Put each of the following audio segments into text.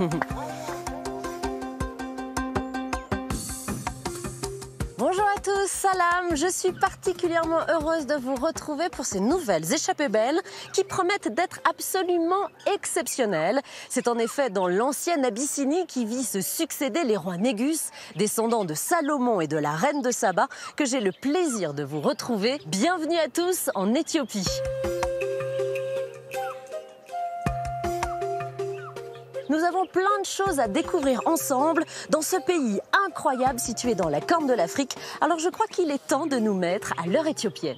Bonjour à tous, salam. Je suis particulièrement heureuse de vous retrouver pour ces nouvelles échappées belles qui promettent d'être absolument exceptionnelles. C'est en effet dans l'ancienne Abyssinie qui vit se succéder les rois Négus, descendants de Salomon et de la reine de Saba, que j'ai le plaisir de vous retrouver. Bienvenue à tous en Éthiopie. Nous avons plein de choses à découvrir ensemble dans ce pays incroyable situé dans la corne de l'Afrique. Alors je crois qu'il est temps de nous mettre à l'heure éthiopienne.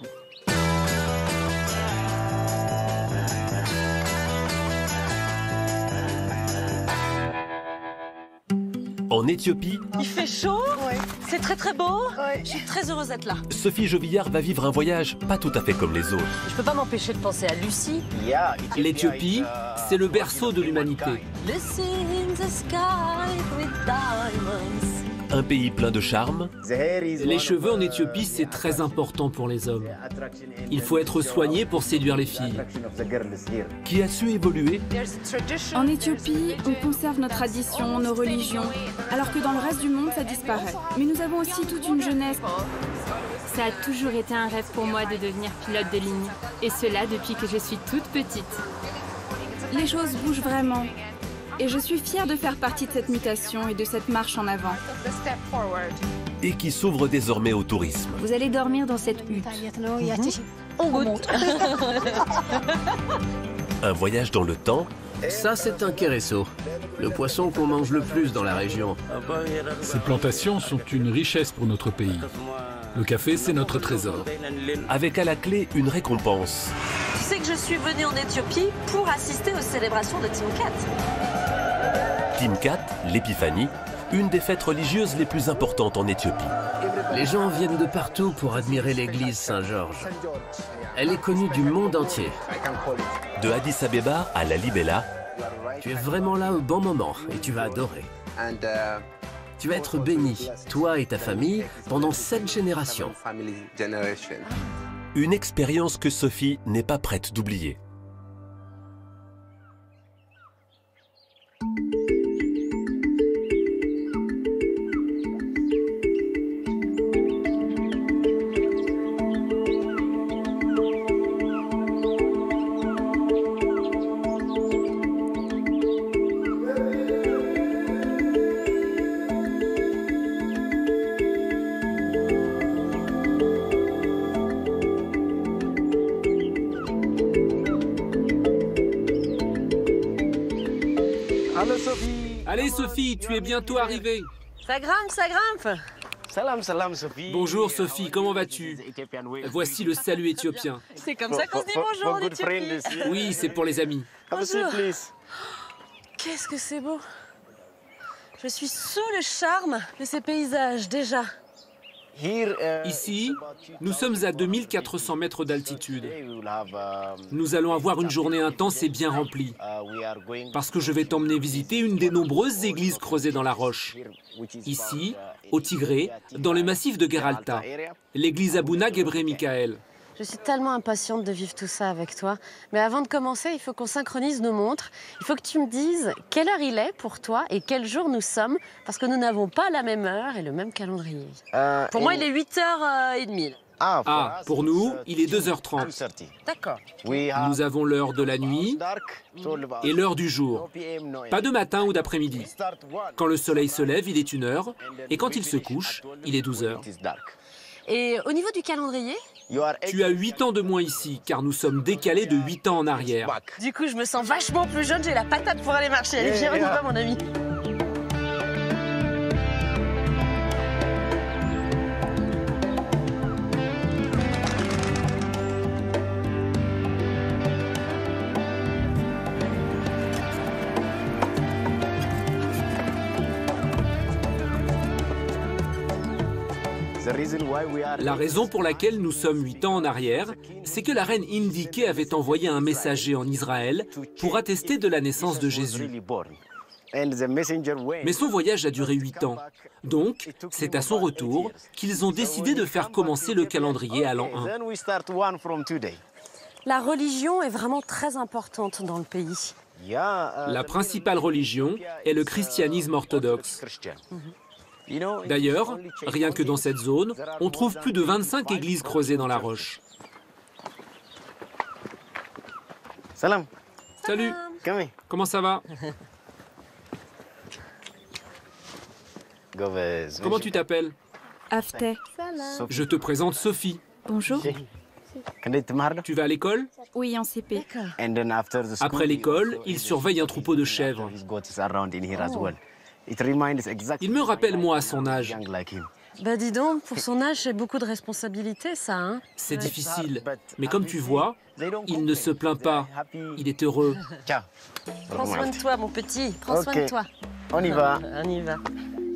En Éthiopie, Il fait chaud, Ouais. c'est très très beau. Ouais. Je suis très heureuse d'être là. Sophie Jovillard va vivre un voyage pas tout à fait comme les autres. Je peux pas m'empêcher de penser à Lucie. L'Éthiopie, c'est le berceau de l'humanité. Lucy in the sky with diamonds. Un pays plein de charme, Les cheveux en Éthiopie, c'est très important pour les hommes. Il faut être soigné pour séduire les filles. qui a su évoluer En Éthiopie, on conserve nos traditions, nos religions, alors que dans le reste du monde, ça disparaît. Mais nous avons aussi toute une jeunesse. Ça a toujours été un rêve pour moi de devenir pilote de ligne. Et cela depuis que je suis toute petite. Les choses bougent vraiment. Et je suis fière de faire partie de cette mutation et de cette marche en avant. et qui s'ouvre désormais au tourisme. Vous allez dormir dans cette hutte. On monte. Un voyage dans le temps Ça, c'est un kéresso, le poisson qu'on mange le plus dans la région. Ces plantations sont une richesse pour notre pays. Le café, c'est notre trésor. avec à la clé une récompense. Tu sais que je suis venue en Éthiopie pour assister aux célébrations de Timkat. Timkat, l'épiphanie, une des fêtes religieuses les plus importantes en Éthiopie. Les gens viennent de partout pour admirer l'église Saint-Georges. Elle est connue du monde entier. De Addis Abeba à Lalibela, Tu es vraiment là au bon moment et tu vas adorer. Tu vas être béni, toi et ta famille, pendant 7 générations. une expérience que Sophie n'est pas prête d'oublier. Allez Sophie, tu es bientôt arrivée. Ça grimpe, ça grimpe. Bonjour Sophie, comment vas-tu? Voici le salut éthiopien. C'est comme ça qu'on se dit bonjour en Éthiopie. Oui, c'est pour les amis. Bonjour. Qu'est-ce que c'est beau. Je suis sous le charme de ces paysages déjà. Ici, nous sommes à 2400 mètres d'altitude. Nous allons avoir une journée intense et bien remplie, parce que je vais t'emmener visiter une des nombreuses églises creusées dans la roche. Ici, au Tigré, dans le massif de Geralta, l'église Abouna Gebré Michael. Je suis tellement impatiente de vivre tout ça avec toi. Mais avant de commencer, il faut qu'on synchronise nos montres. Il faut que tu me dises quelle heure il est pour toi et quel jour nous sommes, parce que nous n'avons pas la même heure et le même calendrier. Pour moi, il est 8h30. Ah, pour nous, il est 2h30. D'accord. Nous avons l'heure de la nuit et l'heure du jour. Pas de matin ou d'après-midi. Quand le soleil se lève, il est 1h, et quand il se couche, il est 12h. Et au niveau du calendrier? Tu as 8 ans de moins ici, car nous sommes décalés de 8 ans en arrière. Du coup, je me sens vachement plus jeune, j'ai la patate pour aller marcher. Allez, viens, on y va, mon ami. La raison pour laquelle nous sommes 8 ans en arrière, c'est que la reine Indike avait envoyé un messager en Israël pour attester de la naissance de Jésus. Mais son voyage a duré 8 ans. Donc, c'est à son retour qu'ils ont décidé de faire commencer le calendrier à l'an 1. La religion est vraiment très importante dans le pays. La principale religion est le christianisme orthodoxe. D'ailleurs, rien que dans cette zone, on trouve plus de 25 églises creusées dans la roche. Salam. Salut, comment ça va? Comment tu t'appelles? Afteh. Je te présente Sophie. Bonjour. Tu vas à l'école? Oui, en CP. Après l'école, il surveille un troupeau de chèvres. Il me rappelle moi à son âge. Bah dis donc, pour son âge, c'est beaucoup de responsabilités, ça, hein? C'est difficile, mais comme tu vois, il ne se plaint pas. Il est heureux. Prends soin de toi, mon petit. Prends soin de toi. On y va. On y va.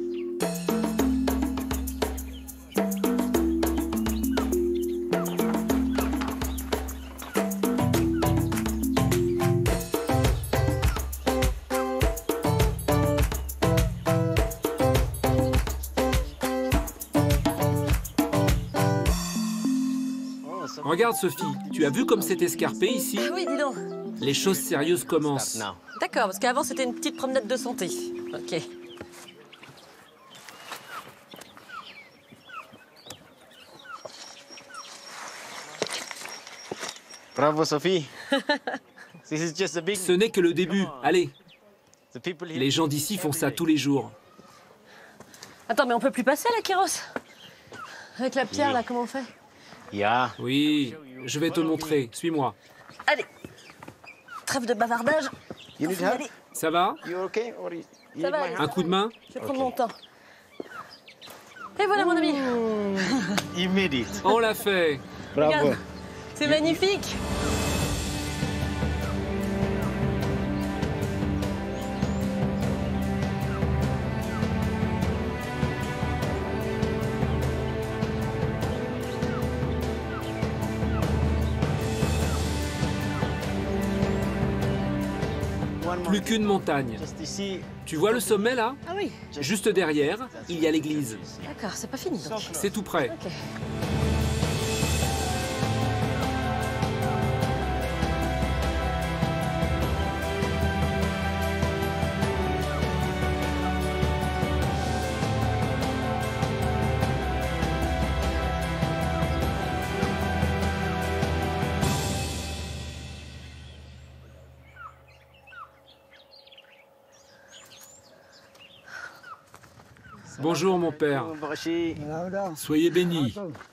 Regarde Sophie, tu as vu comme c'est escarpé ici? Oui, dis donc. Les choses sérieuses commencent. D'accord, parce qu'avant, c'était une petite promenade de santé. Ok. Bravo, Sophie. This is just the beginning. Ce n'est que le début. Allez, les gens d'ici font ça tous les jours. Attends, mais on peut plus passer, la Kéros? Avec la pierre, là, comment on fait? Oui, je vais te montrer. Suis-moi. Allez. Trêve de bavardage. You need help? Ça va? You okay? Or you Ça va, need my allez. help? Un coup de main? Je vais prendre mon temps. Et voilà, mon ami. You made it. On l'a fait. Bravo. Regarde. C'est magnifique. Plus qu'une montagne. Just ici. Tu vois le sommet là? Ah oui. Juste derrière, il y a l'église. D'accord, c'est pas fini, donc. C'est tout près. Ok. Bonjour mon père. Soyez bénis.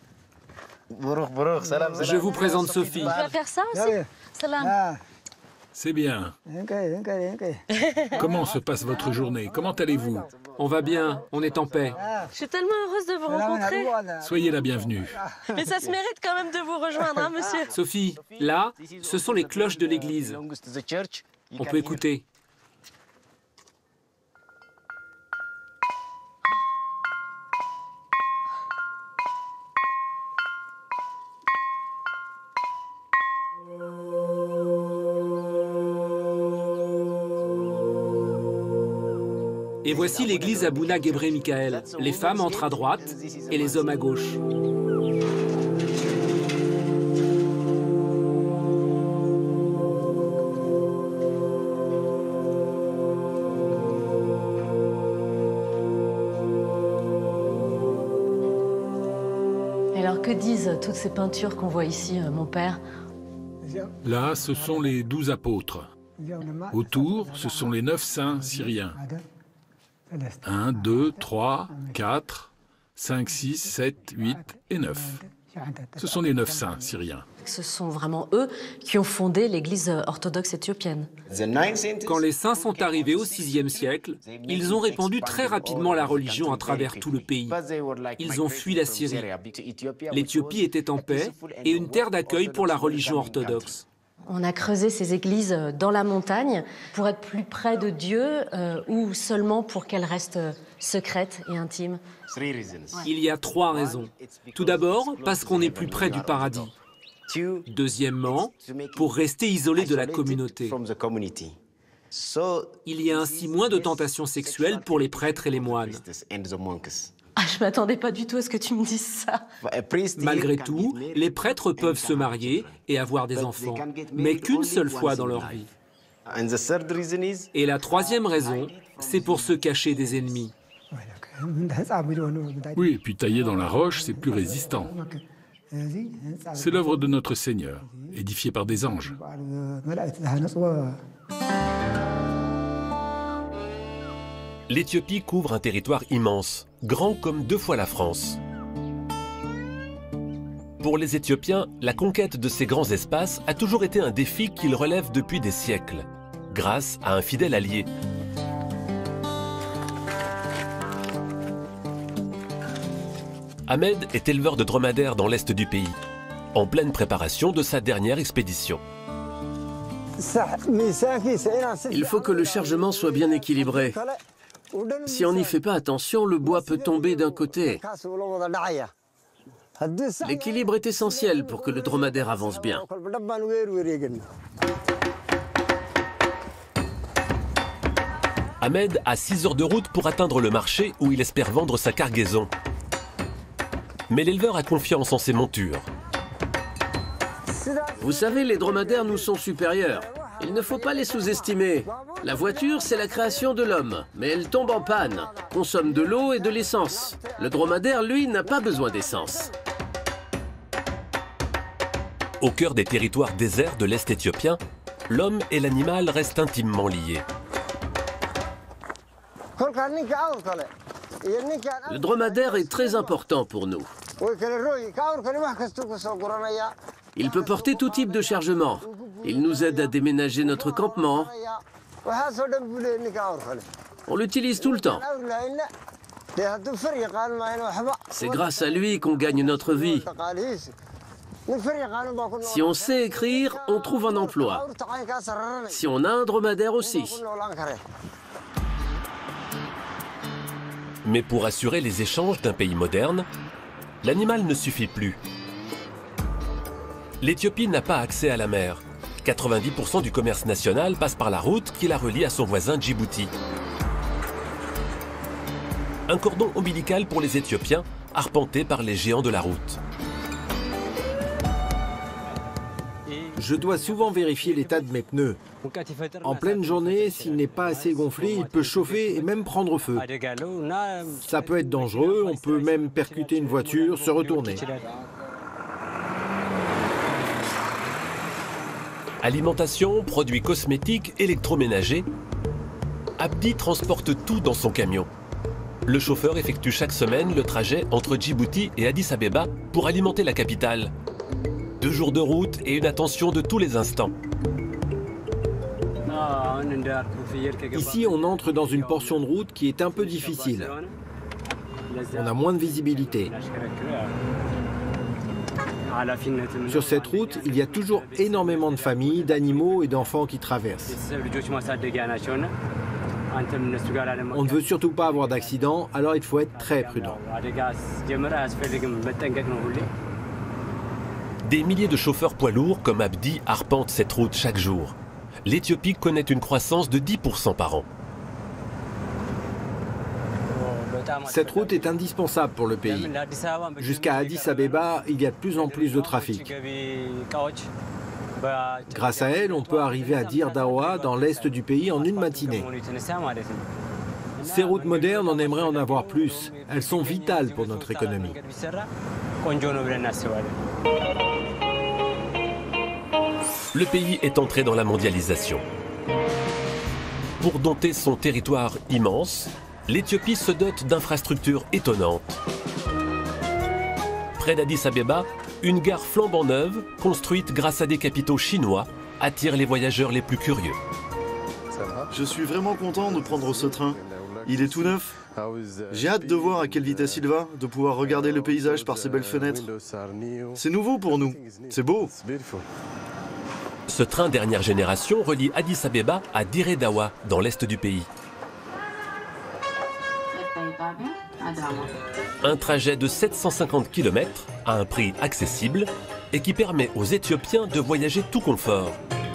Je vous présente Sophie. Tu vas faire ça aussi? Salam. C'est bien. Comment se passe votre journée? Comment allez-vous? On va bien, on est en paix. Je suis tellement heureuse de vous rencontrer. Soyez la bienvenue. Mais ça se mérite quand même de vous rejoindre, hein, monsieur? Sophie, là, ce sont les cloches de l'église. On peut écouter. Et voici l'église Abouna Gebré Michael. Les femmes entrent à droite et les hommes à gauche. Et alors, que disent toutes ces peintures qu'on voit ici, mon père? Là, ce sont les 12 apôtres. Autour, ce sont les 9 saints syriens. 1, 2, 3, 4, 5, 6, 7, 8 et 9. Ce sont les 9 saints syriens. Ce sont vraiment eux qui ont fondé l'église orthodoxe éthiopienne. Quand les saints sont arrivés au VIe siècle, ils ont répandu très rapidement la religion à travers tout le pays. Ils ont fui la Syrie. L'Éthiopie était en paix et une terre d'accueil pour la religion orthodoxe. On a creusé ces églises dans la montagne pour être plus près de Dieu ou seulement pour qu'elles restent secrètes et intimes? Il y a 3 raisons. Tout d'abord, parce qu'on est plus près du paradis. Deuxièmement, pour rester isolé de la communauté. Il y a ainsi moins de tentations sexuelles pour les prêtres et les moines. Ah, je m'attendais pas du tout à ce que tu me dises ça. Malgré tout, les prêtres peuvent se marier et avoir des enfants, mais qu'une seule fois dans leur vie. Et la troisième raison, c'est pour se cacher des ennemis. Oui, et puis taillé dans la roche, c'est plus résistant. C'est l'œuvre de notre Seigneur, édifiée par des anges. L'Éthiopie couvre un territoire immense, grand comme 2 fois la France. Pour les Éthiopiens, la conquête de ces grands espaces a toujours été un défi qu'ils relèvent depuis des siècles, grâce à un fidèle allié. Ahmed est éleveur de dromadaires dans l'est du pays, en pleine préparation de sa dernière expédition. Il faut que le chargement soit bien équilibré. Si on n'y fait pas attention, le bois peut tomber d'un côté. L'équilibre est essentiel pour que le dromadaire avance bien. Ahmed a 6 heures de route pour atteindre le marché où il espère vendre sa cargaison. Mais l'éleveur a confiance en ses montures. Vous savez, les dromadaires nous sont supérieurs. Il ne faut pas les sous-estimer. La voiture, c'est la création de l'homme, mais elle tombe en panne, consomme de l'eau et de l'essence. Le dromadaire, lui, n'a pas besoin d'essence. Au cœur des territoires déserts de l'Est éthiopien, l'homme et l'animal restent intimement liés. Le dromadaire est très important pour nous. Il peut porter tout type de chargement. Il nous aide à déménager notre campement. On l'utilise tout le temps. C'est grâce à lui qu'on gagne notre vie. Si on sait écrire, on trouve un emploi. Si on a un dromadaire aussi. Mais pour assurer les échanges d'un pays moderne, l'animal ne suffit plus. L'Éthiopie n'a pas accès à la mer. 90% du commerce national passe par la route qui la relie à son voisin Djibouti. Un cordon ombilical pour les Éthiopiens, arpenté par les géants de la route. Je dois souvent vérifier l'état de mes pneus. En pleine journée, s'il n'est pas assez gonflé, il peut chauffer et même prendre feu. Ça peut être dangereux, on peut même percuter une voiture, se retourner. Alimentation, produits cosmétiques, électroménagers. Abdi transporte tout dans son camion. Le chauffeur effectue chaque semaine le trajet entre Djibouti et Addis Abeba pour alimenter la capitale. 2 jours de route et une attention de tous les instants. Ici, on entre dans une portion de route qui est un peu difficile. On a moins de visibilité. Sur cette route, il y a toujours énormément de familles, d'animaux et d'enfants qui traversent. On ne veut surtout pas avoir d'accident, alors il faut être très prudent. Des milliers de chauffeurs poids lourds comme Abdi arpentent cette route chaque jour. L'Éthiopie connaît une croissance de 10% par an. Cette route est indispensable pour le pays. Jusqu'à Addis Abeba, il y a de plus en plus de trafic. Grâce à elle, on peut arriver à Dire Dawa, dans l'est du pays, en une matinée. Ces routes modernes, on aimerait en avoir plus. Elles sont vitales pour notre économie. Le pays est entré dans la mondialisation. Pour dompter son territoire immense, l'Éthiopie se dote d'infrastructures étonnantes. Près d'Addis Abeba, une gare flambant neuve, construite grâce à des capitaux chinois, attire les voyageurs les plus curieux. Je suis vraiment content de prendre ce train. Il est tout neuf. J'ai hâte de voir à quelle vitesse il va, de pouvoir regarder le paysage par ces belles fenêtres. C'est nouveau pour nous. C'est beau. Ce train dernière génération relie Addis Abeba à Dire Dawa, dans l'est du pays. Un trajet de 750 km à un prix accessible et qui permet aux Éthiopiens de voyager tout confort.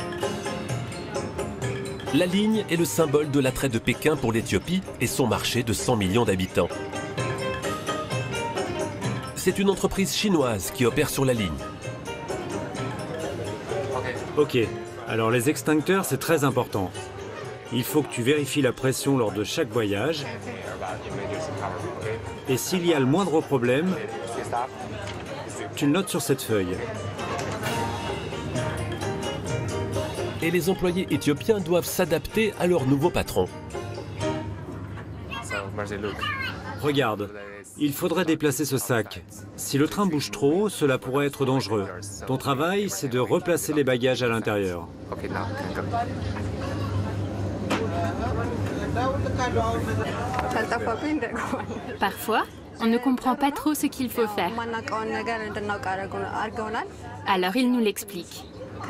La ligne est le symbole de l'attrait de Pékin pour l'Éthiopie et son marché de 100 millions d'habitants. C'est une entreprise chinoise qui opère sur la ligne. Ok, Alors les extincteurs, c'est très important. Il faut que tu vérifies la pression lors de chaque voyage. Et s'il y a le moindre problème, tu le notes sur cette feuille. Et les employés éthiopiens doivent s'adapter à leur nouveau patron. Regarde, il faudrait déplacer ce sac. Si le train bouge trop, cela pourrait être dangereux. Ton travail, c'est de replacer les bagages à l'intérieur. Parfois, on ne comprend pas trop ce qu'il faut faire. Alors il nous l'explique.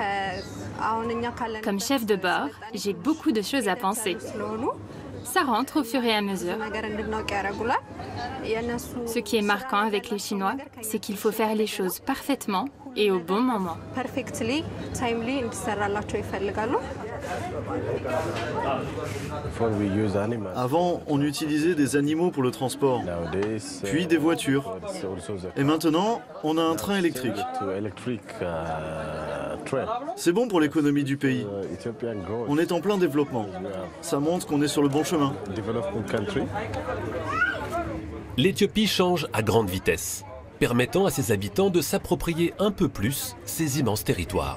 Comme chef de bord, j'ai beaucoup de choses à penser. Ça rentre au fur et à mesure. Ce qui est marquant avec les Chinois, c'est qu'il faut faire les choses parfaitement et au bon moment. Avant, on utilisait des animaux pour le transport, puis des voitures. Et maintenant, on a un train électrique. C'est bon pour l'économie du pays. On est en plein développement. Ça montre qu'on est sur le bon chemin. L'Éthiopie change à grande vitesse, permettant à ses habitants de s'approprier un peu plus ces immenses territoires.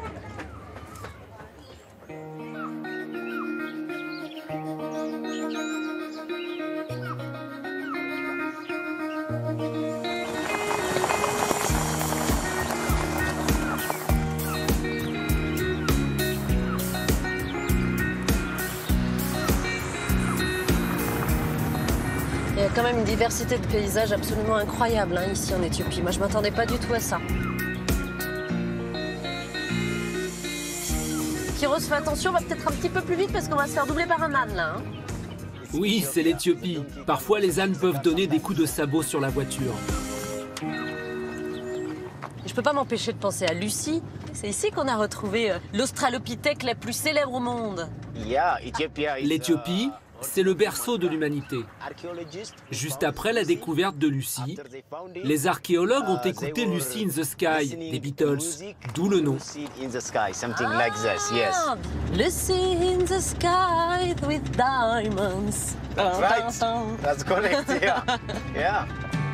Il y a quand même une diversité de paysages absolument incroyable hein, ici en Éthiopie. Moi, je ne m'attendais pas du tout à ça. Kyros, fais attention, on va peut-être un petit peu plus vite parce qu'on va se faire doubler par un âne, là. Hein. Oui, c'est l'Éthiopie. Parfois, les ânes peuvent donner des coups de sabot sur la voiture. Je peux pas m'empêcher de penser à Lucie. C'est ici qu'on a retrouvé l'australopithèque la plus célèbre au monde. L'Éthiopie, c'est le berceau de l'humanité. Juste après la découverte de Lucie, les archéologues ont écouté Lucy in the Sky des Beatles, d'où le nom. Lucy in the sky with diamonds. That's right. That's correct. Yeah. Yeah.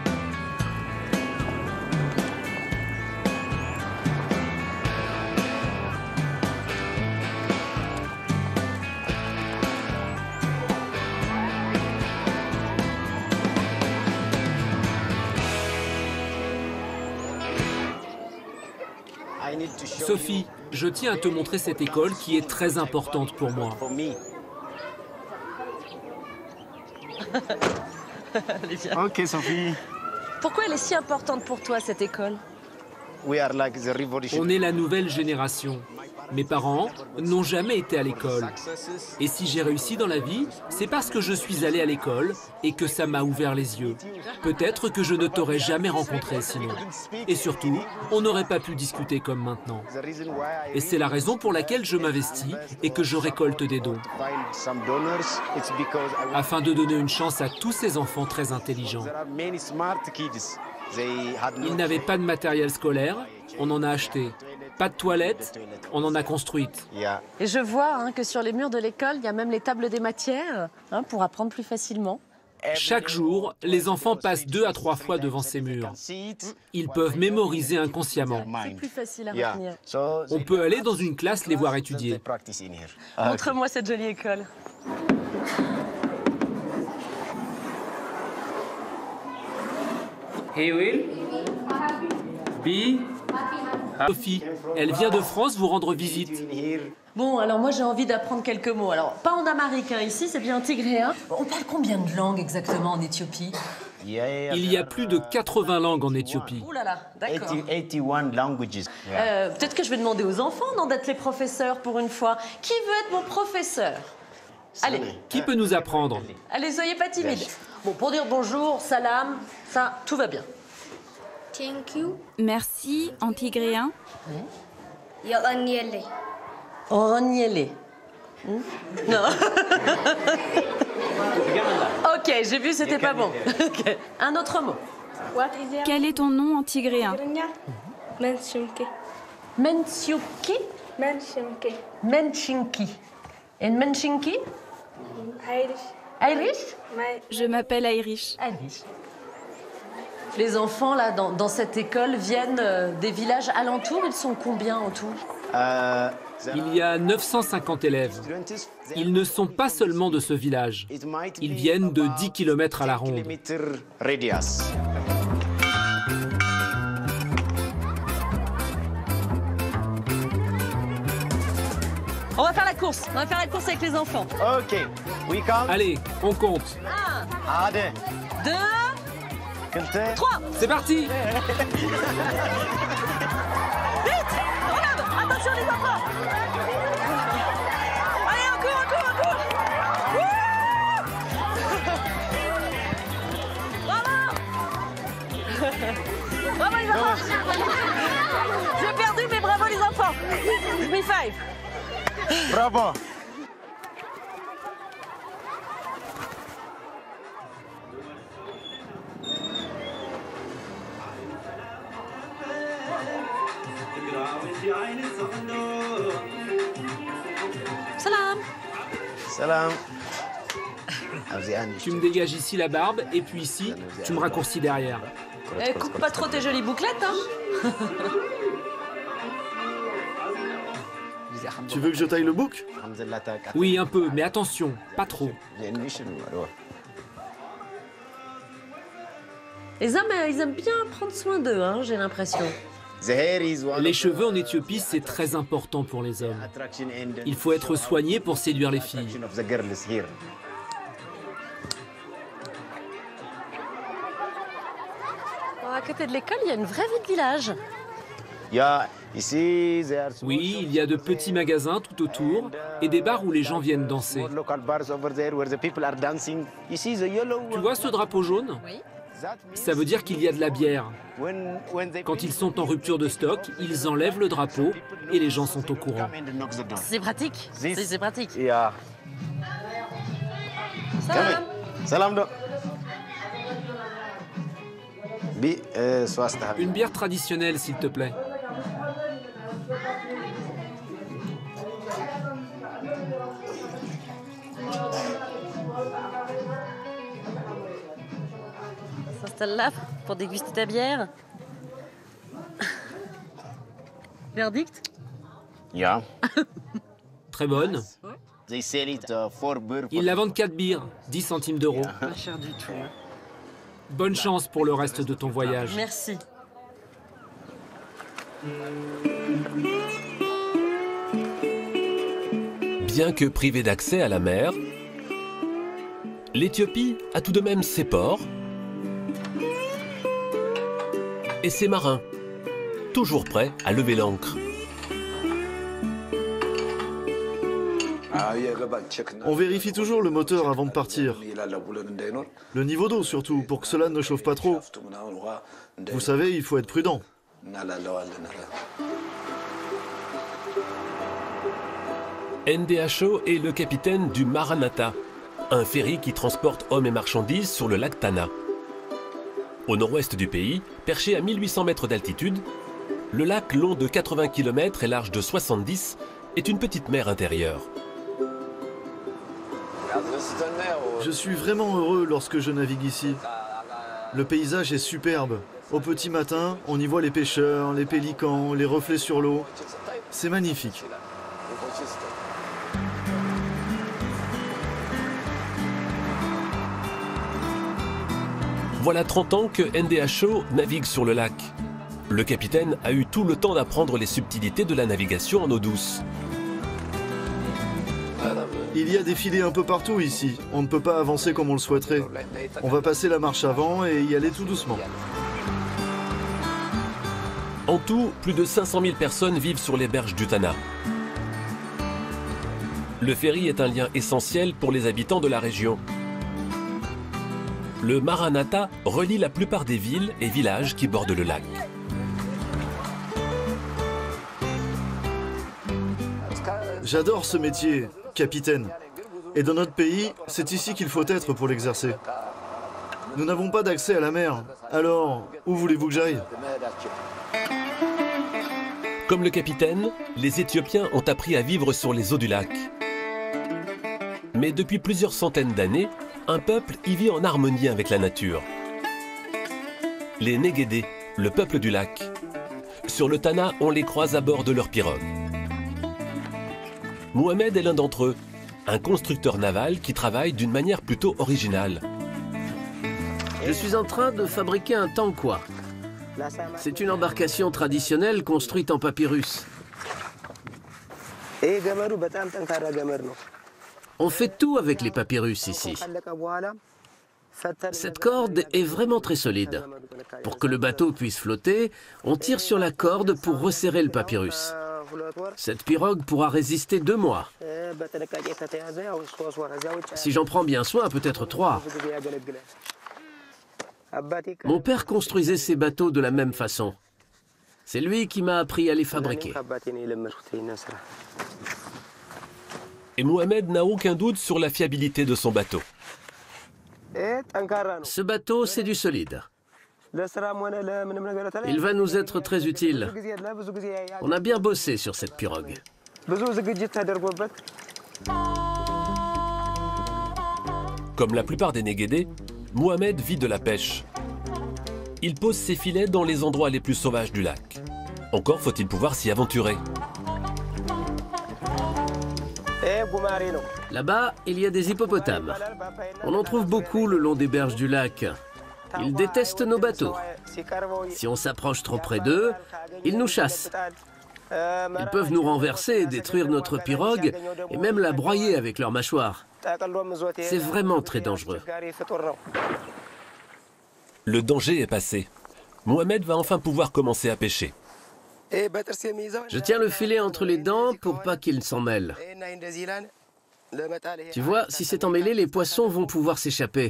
Sophie, je tiens à te montrer cette école qui est très importante pour moi. Ok, Sophie. Pourquoi elle est si importante pour toi, cette école? On est la nouvelle génération. Mes parents n'ont jamais été à l'école. Et si j'ai réussi dans la vie, c'est parce que je suis allé à l'école et que ça m'a ouvert les yeux. Peut-être que je ne t'aurais jamais rencontré sinon. Et surtout, on n'aurait pas pu discuter comme maintenant. Et c'est la raison pour laquelle je m'investis et que je récolte des dons. Afin de donner une chance à tous ces enfants très intelligents. Ils n'avaient pas de matériel scolaire, on en a acheté. Pas de toilettes, on en a construite. Et je vois hein, que sur les murs de l'école, il y a même les tables des matières hein, pour apprendre plus facilement. Chaque jour, les enfants passent 2 à 3 fois devant ces murs. Ils peuvent mémoriser inconsciemment. C'est plus facile à retenir. On peut aller dans une classe les voir étudier. Montre-moi cette jolie école. He will be... Sophie, elle vient de France vous rendre visite. Bon, alors moi j'ai envie d'apprendre quelques mots. Alors, pas en américain ici, c'est bien tigréen. On parle combien de langues exactement en Éthiopie? Il y a plus de 80 langues en Éthiopie. Ouh là là, d'accord. Peut-être que je vais demander aux enfants non, d'être les professeurs pour une fois. Qui veut être mon professeur? Allez. Qui peut nous apprendre? Allez, soyez pas timides. Bon, pour dire bonjour, salam, ça, tout va bien. Thank you. Merci, en tigréen. Onyele. Non. Ok, j'ai vu, c'était pas bon. Okay. Un autre mot. Quel est ton nom en tigréen? Mensiuki. Menchinki. Menchinki. Et Menchinki? Irish? Je m'appelle Irish. Irish. Les enfants là dans cette école viennent des villages alentours. Ils sont combien en tout? Il y a 950 élèves. Ils ne sont pas seulement de ce village. Ils viennent de 10 km à la ronde. On va faire la course. On va faire la course avec les enfants. Ok. We come. Allez, on compte. 1, 2, 3. C'est parti. Vite. Regarde. Attention les enfants. Allez, on court. Bravo. Bravo les enfants. J'ai perdu, mais bravo les enfants. Give me 5. Bravo. Salam. Salam. Tu me dégages ici la barbe et puis ici, tu me raccourcis derrière. Coupe pas trop tes jolies bouclettes, hein. Tu veux que je taille le bouc? Oui, un peu, mais attention, pas trop. Les hommes, ils aiment bien prendre soin d'eux, hein, j'ai l'impression. Les cheveux en Éthiopie, c'est très important pour les hommes. Il faut être soigné pour séduire les filles. À côté de l'école, il y a une vraie vie de village. Oui, il y a de petits magasins tout autour et des bars où les gens viennent danser. Tu vois ce drapeau jaune? Oui. Ça veut dire qu'il y a de la bière. Quand ils sont en rupture de stock, ils enlèvent le drapeau et les gens sont au courant. C'est pratique. C'est pratique. Salam. Salam. Une bière traditionnelle, s'il te plaît. On s'installe là pour déguster ta bière. Verdict? Yeah. Très bonne. Ils la vendent 4 bières, 10 centimes d'euros. Pas cher du tout. Bonne chance pour le reste de ton voyage. Merci. Bien que privée d'accès à la mer, l'Éthiopie a tout de même ses ports et ses marins, toujours prêts à lever l'ancre. On vérifie toujours le moteur avant de partir. Le niveau d'eau surtout, pour que cela ne chauffe pas trop. Vous savez, il faut être prudent. NDHO est le capitaine du Maranatha, un ferry qui transporte hommes et marchandises sur le lac Tana. Au nord-ouest du pays, perché à 1800 mètres d'altitude, le lac long de 80 km et large de 70 est une petite mer intérieure. Je suis vraiment heureux lorsque je navigue ici. Le paysage est superbe. Au petit matin, on y voit les pêcheurs, les pélicans, les reflets sur l'eau. C'est magnifique. Voilà 30 ans que NDHO navigue sur le lac. Le capitaine a eu tout le temps d'apprendre les subtilités de la navigation en eau douce. Il y a des filets un peu partout ici. On ne peut pas avancer comme on le souhaiterait. On va passer la marche avant et y aller tout doucement. En tout, plus de 500 000 personnes vivent sur les berges du Tana. Le ferry est un lien essentiel pour les habitants de la région. Le Maranatha relie la plupart des villes et villages qui bordent le lac. J'adore ce métier, capitaine. Et dans notre pays, c'est ici qu'il faut être pour l'exercer. Nous n'avons pas d'accès à la mer. Alors, où voulez-vous que j'aille? Comme le capitaine, les Éthiopiens ont appris à vivre sur les eaux du lac. Mais depuis plusieurs centaines d'années, un peuple y vit en harmonie avec la nature. Les Négédés, le peuple du lac. Sur le Tana, on les croise à bord de leur pirogue. Mohamed est l'un d'entre eux, un constructeur naval qui travaille d'une manière plutôt originale. Je suis en train de fabriquer un tankwa. C'est une embarcation traditionnelle construite en papyrus. On fait tout avec les papyrus ici. Cette corde est vraiment très solide. Pour que le bateau puisse flotter, on tire sur la corde pour resserrer le papyrus. Cette pirogue pourra résister 2 mois. Si j'en prends bien soin, peut-être 3. Mon père construisait ces bateaux de la même façon. C'est lui qui m'a appris à les fabriquer. Et Mohamed n'a aucun doute sur la fiabilité de son bateau. Ce bateau, c'est du solide. Il va nous être très utile. On a bien bossé sur cette pirogue. Comme la plupart des Négédés, Mohamed vit de la pêche. Il pose ses filets dans les endroits les plus sauvages du lac. Encore faut-il pouvoir s'y aventurer. Là-bas, il y a des hippopotames. On en trouve beaucoup le long des berges du lac. Ils détestent nos bateaux. Si on s'approche trop près d'eux, ils nous chassent. Ils peuvent nous renverser, détruire notre pirogue et même la broyer avec leurs mâchoires. C'est vraiment très dangereux. Le danger est passé. Mohamed va enfin pouvoir commencer à pêcher. Je tiens le filet entre les dents pour pas qu'il s'en mêle. Tu vois, si c'est emmêlé, les poissons vont pouvoir s'échapper.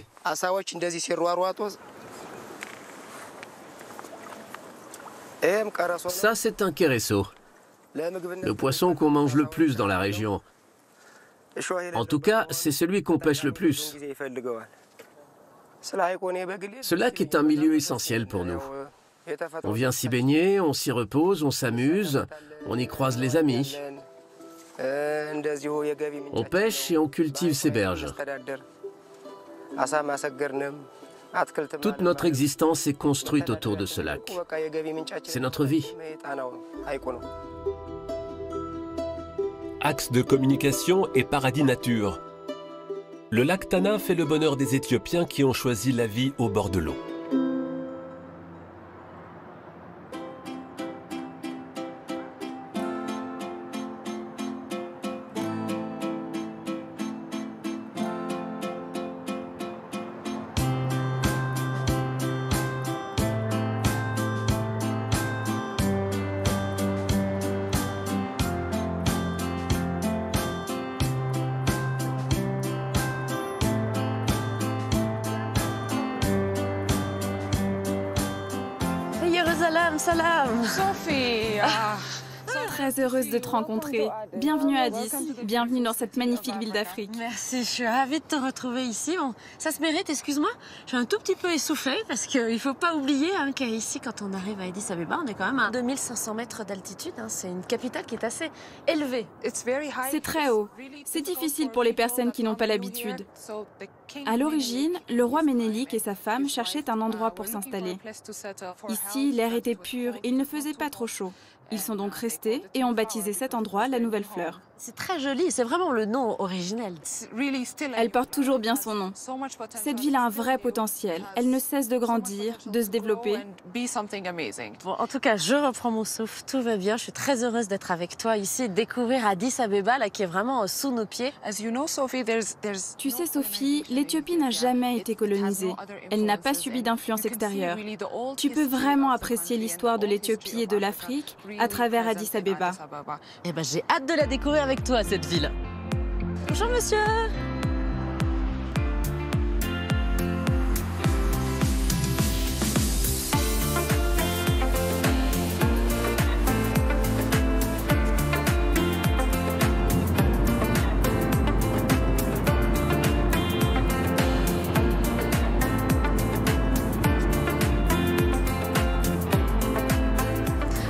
Ça, c'est un kéresso. Le poisson qu'on mange le plus dans la région. En tout cas, c'est celui qu'on pêche le plus. Ce lac est un milieu essentiel pour nous. On vient s'y baigner, on s'y repose, on s'amuse, on y croise les amis. On pêche et on cultive ces berges. Toute notre existence est construite autour de ce lac. C'est notre vie. Axe de communication et paradis nature. Le lac Tana fait le bonheur des Éthiopiens qui ont choisi la vie au bord de l'eau. Salam. Sophie. Très heureuse de te rencontrer. Bienvenue à Addis. Bienvenue dans cette magnifique ville d'Afrique. Merci, je suis ravie de te retrouver ici. Bon, ça se mérite, excuse-moi. Je suis un tout petit peu essoufflée parce qu'il ne faut pas oublier qu'ici, quand on arrive à Addis Abeba, on est quand même à 2500 mètres d'altitude. C'est une capitale qui est assez élevée. C'est très haut. C'est difficile pour les personnes qui n'ont pas l'habitude. À l'origine, le roi Ménélik et sa femme cherchaient un endroit pour s'installer. Ici, l'air était pur et il ne faisait pas trop chaud. Ils sont donc restés et ont baptisé cet endroit la Nouvelle Fleur. C'est très joli, c'est vraiment le nom originel. Elle porte toujours bien son nom. Cette ville a un vrai potentiel. Elle ne cesse de grandir, de se développer. Bon, en tout cas, je reprends mon souffle, tout va bien. Je suis très heureuse d'être avec toi ici et de découvrir Addis Abeba, là, qui est vraiment sous nos pieds. Tu sais, Sophie, l'Éthiopie n'a jamais été colonisée. Elle n'a pas subi d'influence extérieure. Tu peux vraiment apprécier l'histoire de l'Éthiopie et de l'Afrique à travers Addis Abeba. Eh ben, j'ai hâte de la découvrir avec toi, cette ville. Bonjour, monsieur.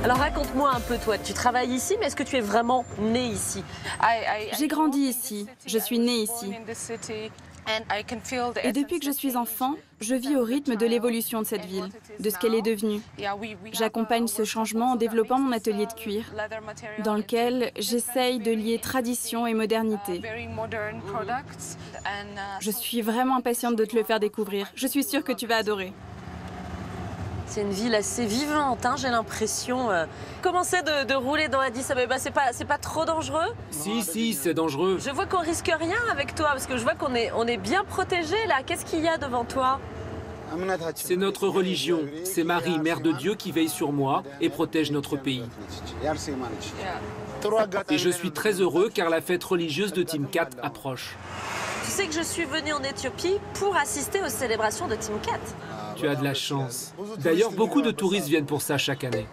Alors raconte-moi un peu, toi, tu travailles ici, mais est-ce que tu es vraiment née ici? J'ai grandi ici, je suis née ici. Et depuis que je suis enfant, je vis au rythme de l'évolution de cette ville, de ce qu'elle est devenue. J'accompagne ce changement en développant mon atelier de cuir, dans lequel j'essaye de lier tradition et modernité. Je suis vraiment impatiente de te le faire découvrir. Je suis sûre que tu vas adorer. C'est une ville assez vivante, hein, j'ai l'impression. Comment c'est de rouler dans Addis Abeba? C'est pas trop dangereux? Si, c'est dangereux. Je vois qu'on risque rien avec toi, parce que je vois qu'on est bien protégé là. Qu'est-ce qu'il y a devant toi? C'est notre religion. C'est Marie, Mère de Dieu, qui veille sur moi et protège notre pays. Et je suis très heureux car la fête religieuse de Timkat approche. Tu sais que je suis venue en Éthiopie pour assister aux célébrations de Timkat. Tu as de la chance. D'ailleurs, beaucoup de touristes viennent pour ça chaque année.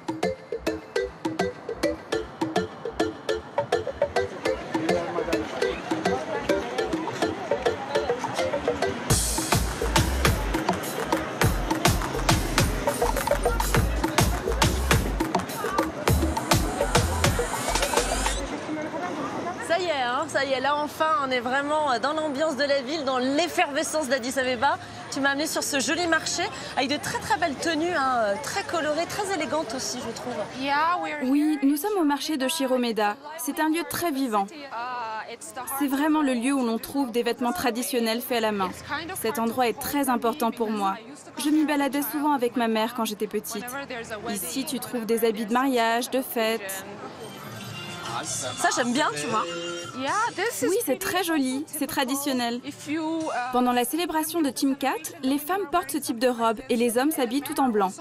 Ça y est, là enfin, on est vraiment dans l'ambiance de la ville, dans l'effervescence d'Addis Abeba. Tu m'as amené sur ce joli marché avec de très très belles tenues, hein, très colorées, très élégantes aussi, je trouve. Oui, nous sommes au marché de Shiromeda. C'est un lieu très vivant. C'est vraiment le lieu où l'on trouve des vêtements traditionnels faits à la main. Cet endroit est très important pour moi. Je m'y baladais souvent avec ma mère quand j'étais petite. Ici, tu trouves des habits de mariage, de fête. Ça, j'aime bien, tu vois. Oui, c'est très joli, c'est traditionnel. Pendant la célébration de Timkat, les femmes portent ce type de robe et les hommes s'habillent tout en blanc.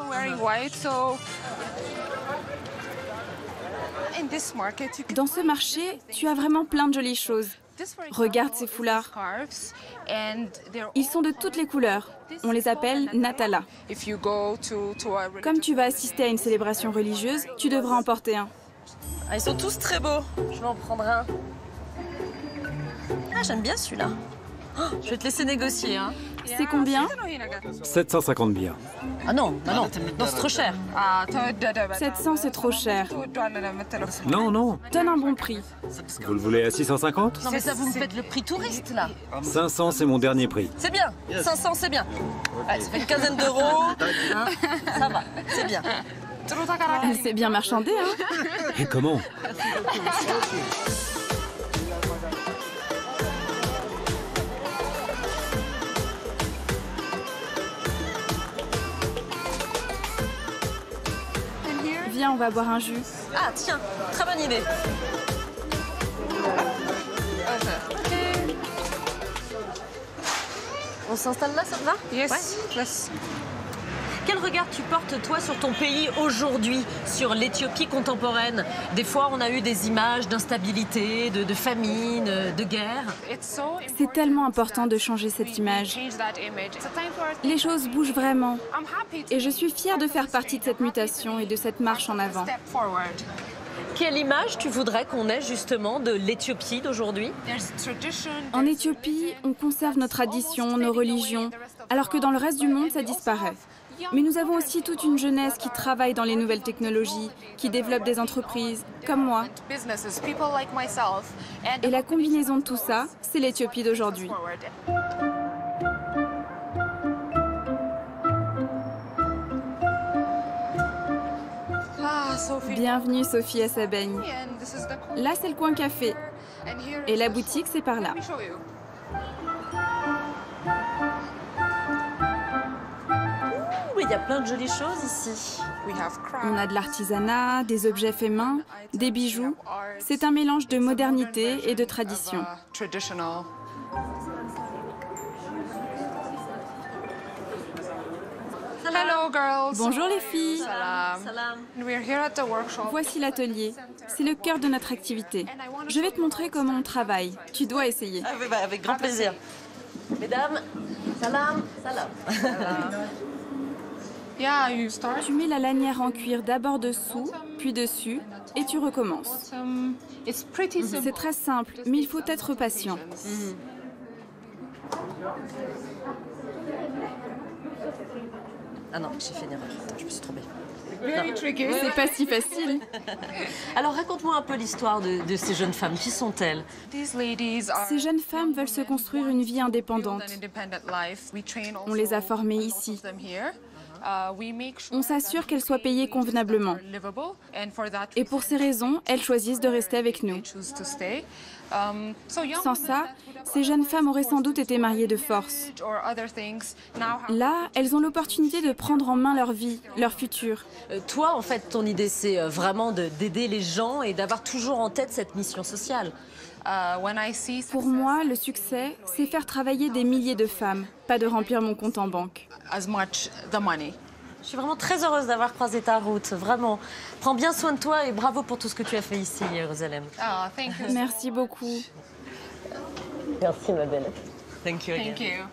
Dans ce marché, tu as vraiment plein de jolies choses. Regarde ces foulards. Ils sont de toutes les couleurs. On les appelle Natala. Comme tu vas assister à une célébration religieuse, tu devras en porter un. Ah, ils sont tous très beaux. Je vais en prendre un. Ah, j'aime bien celui-là. Oh, je vais te laisser négocier. Hein. C'est combien? 750 bien. Ah non, non, c'est trop cher. 700, c'est trop cher. Non. Donne un bon prix. Vous le voulez à 650? Non, mais ça, vous me faites le prix touriste, là. 500, c'est mon dernier prix. C'est bien. 500, c'est bien. Allez, ça fait une quinzaine d'euros. Hein, ça va, c'est bien. Elle s'est bien marchandée, hein? Et comment? Viens, on va boire un jus. Ah, tiens, très bonne idée. On s'installe là, ça te va? Yes. Quel regard tu portes, toi, sur ton pays aujourd'hui, sur l'Éthiopie contemporaine? Des fois, on a eu des images d'instabilité, de famine, de guerre. C'est tellement important de changer cette image. Les choses bougent vraiment. Et je suis fière de faire partie de cette mutation et de cette marche en avant. Quelle image tu voudrais qu'on ait justement de l'Éthiopie d'aujourd'hui? En Éthiopie, on conserve nos traditions, nos religions, alors que dans le reste du monde, ça disparaît. Mais nous avons aussi toute une jeunesse qui travaille dans les nouvelles technologies, qui développe des entreprises, comme moi. Et la combinaison de tout ça, c'est l'Éthiopie d'aujourd'hui. Bienvenue Sophie à Sabaigne. Là, c'est le coin café. Et la boutique, c'est par là. Il y a plein de jolies choses ici. On a de l'artisanat, des objets faits main, des bijoux. C'est un mélange de modernité et de tradition. Bonjour les filles. Salam. Voici l'atelier. C'est le cœur de notre activité. Je vais te montrer comment on travaille. Tu dois essayer. Avec grand plaisir. Mesdames, salam. Tu mets la lanière en cuir d'abord dessous, puis dessus, et tu recommences. C'est très simple, mais il faut être patient. Ah non, j'ai fait une erreur. Attends, je me suis trompée. C'est pas si facile. Alors raconte-moi un peu l'histoire de ces jeunes femmes. Qui sont-elles? Ces jeunes femmes veulent se construire une vie indépendante. On les a formées ici. On s'assure qu'elles soient payées convenablement. Et pour ces raisons, elles choisissent de rester avec nous. Sans ça, ces jeunes femmes auraient sans doute été mariées de force. Là, elles ont l'opportunité de prendre en main leur vie, leur futur. Toi, en fait, ton idée, c'est vraiment d'aider les gens et d'avoir toujours en tête cette mission sociale. Pour moi, le succès, c'est faire travailler des milliers de femmes, pas de remplir mon compte en banque. Je suis vraiment très heureuse d'avoir croisé ta route, vraiment. Prends bien soin de toi et bravo pour tout ce que tu as fait ici, Jérusalem. Merci beaucoup. Merci, ma belle. Thank you. Thank you.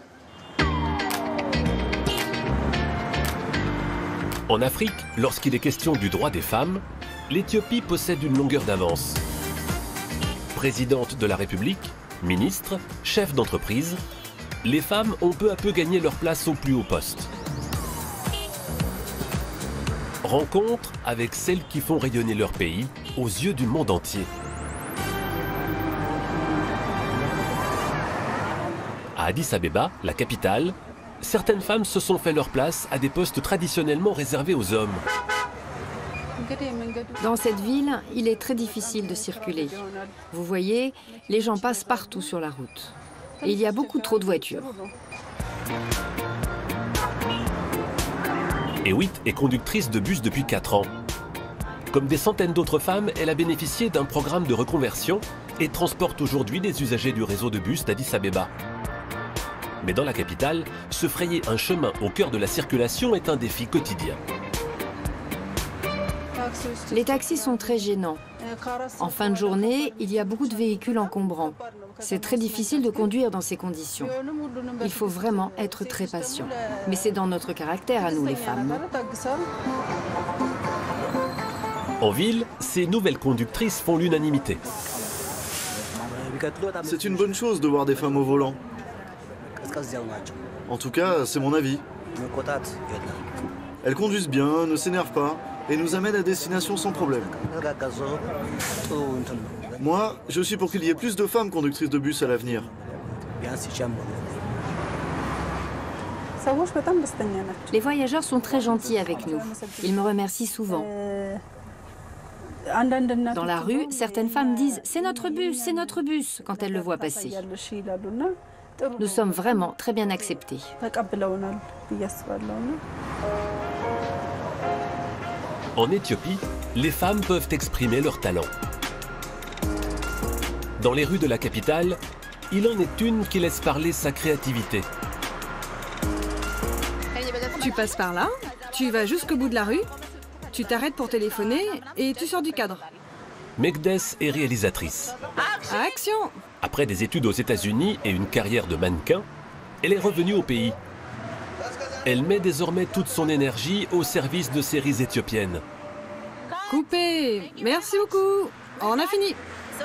En Afrique, lorsqu'il est question du droit des femmes, l'Éthiopie possède une longueur d'avance. Présidente de la République, ministre, chef d'entreprise, les femmes ont peu à peu gagné leur place au plus haut poste. Rencontre avec celles qui font rayonner leur pays aux yeux du monde entier. À Addis Abeba, la capitale, certaines femmes se sont fait leur place à des postes traditionnellement réservés aux hommes. Dans cette ville, il est très difficile de circuler. Vous voyez, les gens passent partout sur la route. Et il y a beaucoup trop de voitures. Ewit est conductrice de bus depuis 4 ans. Comme des centaines d'autres femmes, elle a bénéficié d'un programme de reconversion et transporte aujourd'hui les usagers du réseau de bus d'Addis Abeba. Mais dans la capitale, se frayer un chemin au cœur de la circulation est un défi quotidien. Les taxis sont très gênants. En fin de journée, il y a beaucoup de véhicules encombrants. C'est très difficile de conduire dans ces conditions. Il faut vraiment être très patient. Mais c'est dans notre caractère à nous, les femmes. En ville, ces nouvelles conductrices font l'unanimité. C'est une bonne chose de voir des femmes au volant. En tout cas, c'est mon avis. Elles conduisent bien, ne s'énervent pas et nous amènent à destination sans problème. Moi, je suis pour qu'il y ait plus de femmes conductrices de bus à l'avenir. Les voyageurs sont très gentils avec nous. Ils me remercient souvent. Dans la rue, certaines femmes disent « c'est notre bus » quand elles le voient passer. Nous sommes vraiment très bien acceptés. En Éthiopie, les femmes peuvent exprimer leur talent. Dans les rues de la capitale, il en est une qui laisse parler sa créativité. Tu passes par là, tu vas jusqu'au bout de la rue, tu t'arrêtes pour téléphoner et tu sors du cadre. Megdes est réalisatrice. Action! Après des études aux États-Unis et une carrière de mannequin, elle est revenue au pays. Elle met désormais toute son énergie au service de séries éthiopiennes. Coupé! Merci beaucoup! On a fini!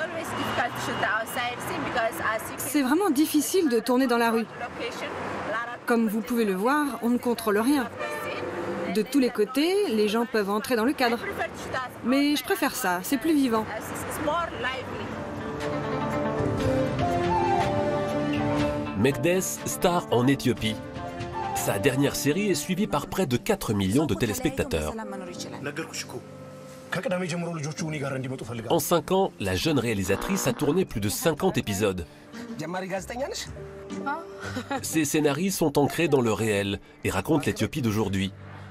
C'est vraiment difficile de tourner dans la rue. Comme vous pouvez le voir, on ne contrôle rien. De tous les côtés, les gens peuvent entrer dans le cadre. Mais je préfère ça, c'est plus vivant. Megdes star en Éthiopie. Sa dernière série est suivie par près de 4 millions de téléspectateurs. En 5 ans, la jeune réalisatrice a tourné plus de 50 épisodes. Ses scénarios sont ancrés dans le réel et racontent l'Éthiopie d'aujourd'hui.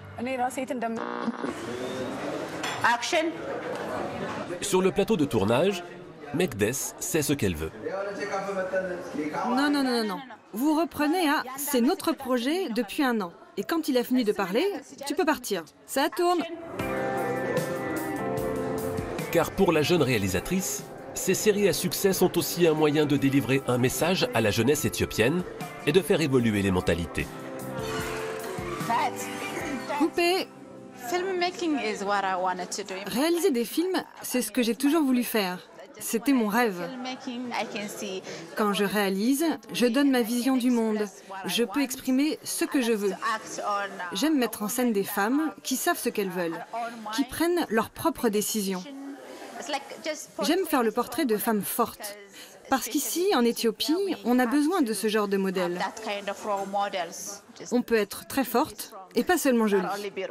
Sur le plateau de tournage, Megdes sait ce qu'elle veut. Non, non, non, non. Vous reprenez à « c'est notre projet depuis 1 an ». Et quand il a fini de parler, tu peux partir. Ça tourne. Car pour la jeune réalisatrice, ces séries à succès sont aussi un moyen de délivrer un message à la jeunesse éthiopienne et de faire évoluer les mentalités. Coupé. Filmmaking is what I wanted to do. Réaliser des films, c'est ce que j'ai toujours voulu faire. C'était mon rêve. Quand je réalise, je donne ma vision du monde. Je peux exprimer ce que je veux. J'aime mettre en scène des femmes qui savent ce qu'elles veulent, qui prennent leurs propres décisions. J'aime faire le portrait de femmes fortes. Parce qu'ici, en Éthiopie, on a besoin de ce genre de modèle. On peut être très forte et pas seulement jolie.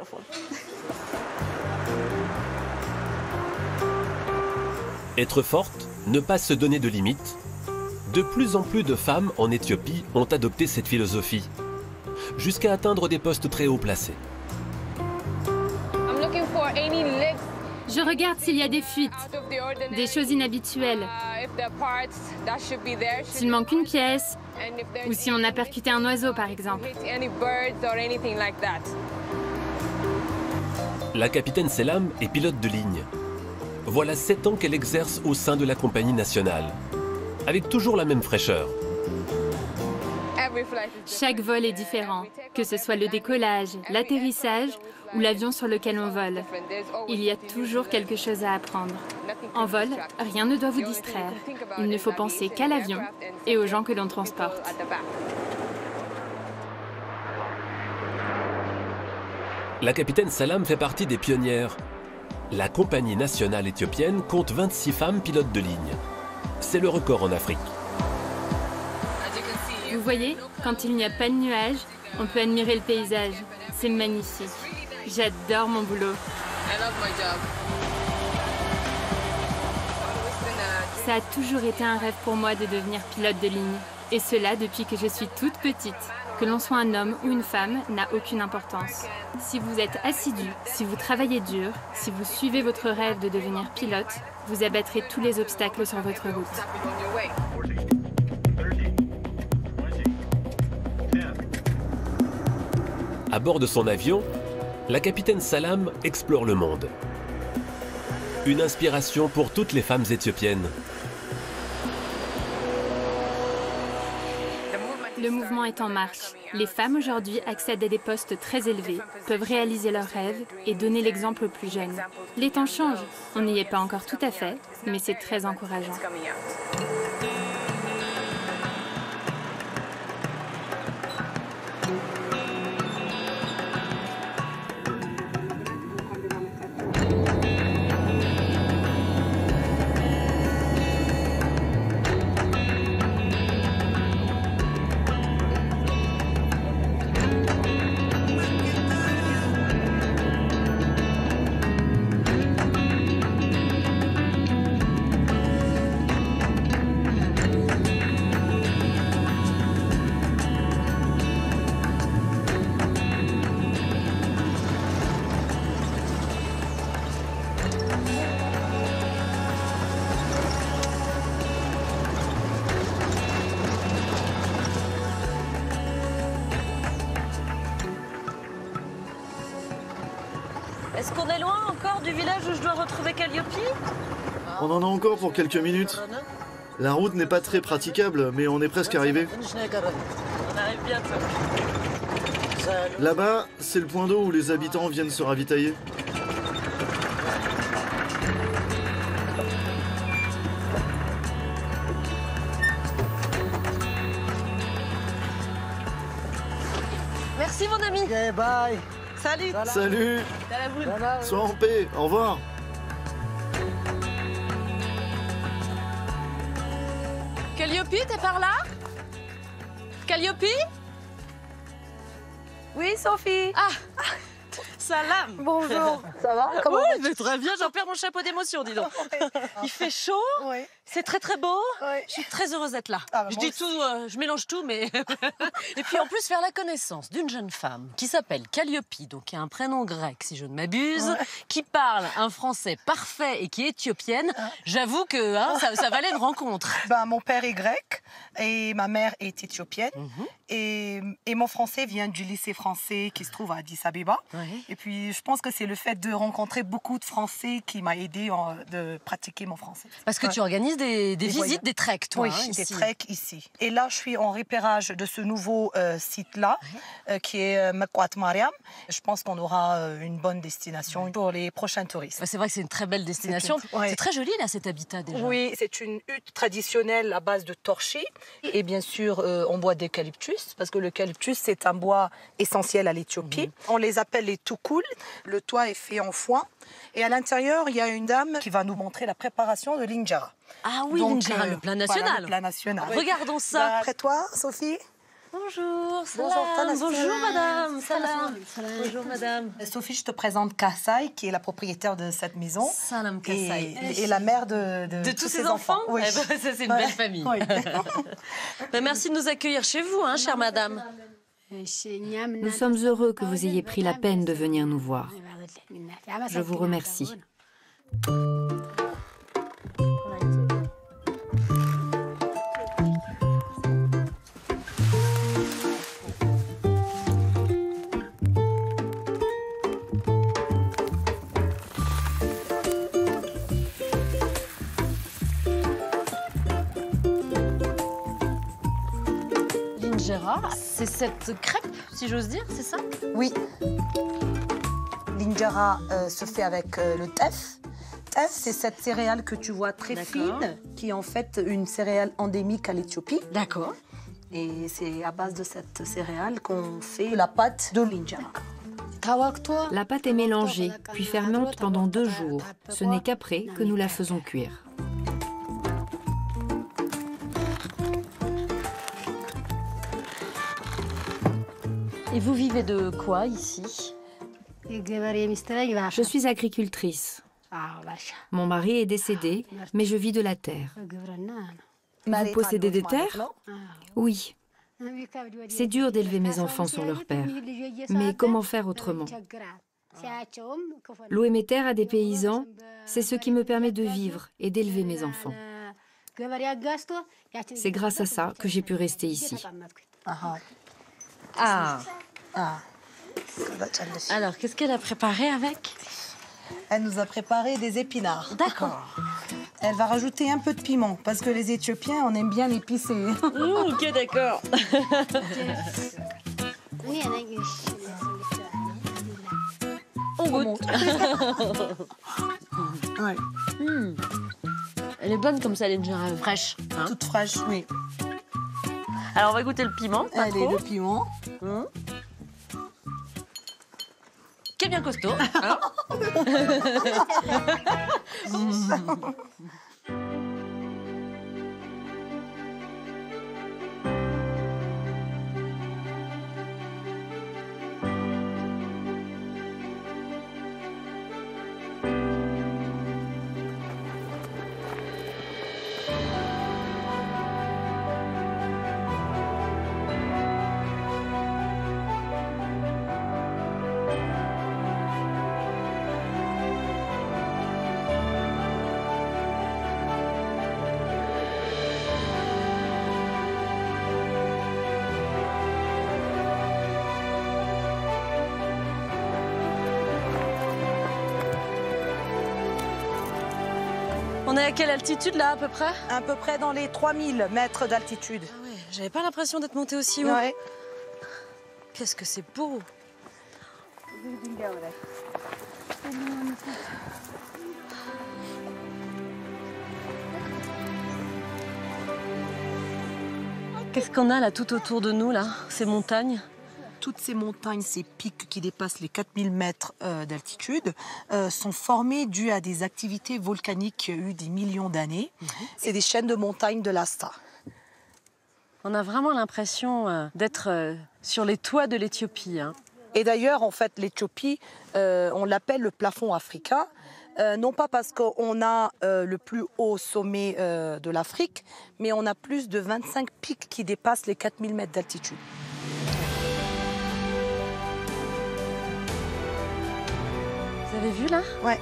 Être forte, ne pas se donner de limites. De plus en plus de femmes en Éthiopie ont adopté cette philosophie, jusqu'à atteindre des postes très haut placés. Je regarde s'il y a des fuites, des choses inhabituelles. S'il manque une pièce, ou si on a percuté un oiseau, par exemple. La capitaine Selam est pilote de ligne. Voilà 7 ans qu'elle exerce au sein de la compagnie nationale, avec toujours la même fraîcheur. Chaque vol est différent, que ce soit le décollage, l'atterrissage ou l'avion sur lequel on vole. Il y a toujours quelque chose à apprendre. En vol, rien ne doit vous distraire. Il ne faut penser qu'à l'avion et aux gens que l'on transporte. La capitaine Salam fait partie des pionnières. La compagnie nationale éthiopienne compte 26 femmes pilotes de ligne. C'est le record en Afrique. Vous voyez, quand il n'y a pas de nuages, on peut admirer le paysage. C'est magnifique. J'adore mon boulot. Ça a toujours été un rêve pour moi de devenir pilote de ligne. Et cela depuis que je suis toute petite. Que l'on soit un homme ou une femme n'a aucune importance. Si vous êtes assidu, si vous travaillez dur, si vous suivez votre rêve de devenir pilote, vous abattrez tous les obstacles sur votre route. À bord de son avion, la capitaine Salam explore le monde. Une inspiration pour toutes les femmes éthiopiennes. Le mouvement est en marche. Les femmes aujourd'hui accèdent à des postes très élevés, peuvent réaliser leurs rêves et donner l'exemple aux plus jeunes. Les temps changent. On n'y est pas encore tout à fait, mais c'est très encourageant. Est-ce qu'on est loin encore du village où je dois retrouver Calliope? On en a encore pour quelques minutes. La route n'est pas très praticable, mais on est presque arrivé. On arrive bientôt. Là-bas, c'est le point d'eau où les habitants viennent se ravitailler. Merci mon ami. Ok, bye. Salut. Salut. Salam. Sois en paix. Au revoir. Calliope, t'es par là? Calliope? Oui, Sophie. Ah, salam. Bonjour. Ça va? Comment oui, mais très bien, j'en perds mon chapeau d'émotion, dis donc. Il fait chaud, c'est très très beau. Je suis très heureuse d'être là. Ah, bah, je dis tout, je mélange tout, mais... Et puis en plus, faire la connaissance d'une jeune femme qui s'appelle Calliope, donc qui a un prénom grec, si je ne m'abuse, qui parle un français parfait et qui est éthiopienne, j'avoue que ça valait une rencontre. Ben, mon père est grec et ma mère est éthiopienne. Et mon français vient du lycée français qui se trouve à Addis Abeba. Et puis, je pense que c'est le fait de rencontrer beaucoup de Français qui m'a aidé de pratiquer mon français. Parce que tu organises des visites, des treks, toi. Oui, des treks ici. Et là, je suis en repérage de ce nouveau site-là, qui est Mekwat Mariam. Je pense qu'on aura une bonne destination pour les prochains touristes. C'est vrai que c'est une très belle destination. C'est très joli, là, cet habitat, déjà. Oui, c'est une hutte traditionnelle à base de torchis et bien sûr en bois d'eucalyptus, parce que l'eucalyptus, c'est un bois essentiel à l'Éthiopie. On les appelle les toukoul. Le toit est fait en foin. Et à l'intérieur, il y a une dame qui va nous montrer la préparation de l'injera. Ah oui, l'injera, le plat national. Voilà, le plat national. Regardons ça. Après toi, Sophie. Bonjour, salam. Bonjour, madame. Salam. Bonjour, madame. Sophie, je te présente Kassai, qui est la propriétaire de cette maison. Salam Kassai. Et la mère de tous ses enfants. Oui. Ça, c'est une belle famille. Oui. Merci de nous accueillir chez vous, chère madame. Nous sommes heureux que vous ayez pris la peine de venir nous voir. Je vous remercie. C'est cette crêpe, si j'ose dire, c'est ça? Oui. L'injera se fait avec le teff. Teff, c'est cette céréale que tu vois très fine, qui est en fait une céréale endémique à l'Éthiopie. D'accord. Et c'est à base de cette céréale qu'on fait la pâte de l'injera. La pâte est mélangée, puis fermente pendant 2 jours. Ce n'est qu'après que nous la faisons cuire. Et vous vivez de quoi ici? Je suis agricultrice. Mon mari est décédé, mais je vis de la terre. Vous possédez des terres? Oui. C'est dur d'élever mes enfants sans leur père. Mais comment faire autrement? Louer mes terres à des paysans, c'est ce qui me permet de vivre et d'élever mes enfants. C'est grâce à ça que j'ai pu rester ici. Alors, qu'est-ce qu'elle a préparé avec? Elle nous a préparé des épinards. D'accord. Elle va rajouter un peu de piment, parce que les Éthiopiens, on aime bien épicé. Ok, d'accord. On goûte. Ouais. Elle est bonne comme ça, l'injera fraîche. Toute fraîche, oui. Alors, on va goûter le piment. Pas trop. Le piment. Qui est bien costaud. On est à quelle altitude là à peu près? À peu près dans les 3000 mètres d'altitude. Ah ouais, j'avais pas l'impression d'être montée aussi haut. Ouais. Qu'est-ce que c'est beau. Qu'est-ce qu'on a là tout autour de nous là, ces montagnes? Toutes ces montagnes, ces pics qui dépassent les 4000 mètres d'altitude, sont formés dû à des activités volcaniques qui ont eu des millions d'années. C'est des chaînes de montagnes de Lhasa. On a vraiment l'impression d'être sur les toits de l'Éthiopie. Et d'ailleurs, en fait, l'Éthiopie, on l'appelle le plafond africain. Non pas parce qu'on a le plus haut sommet de l'Afrique, mais on a plus de 25 pics qui dépassent les 4000 mètres d'altitude. Vous avez vu là? Ouais.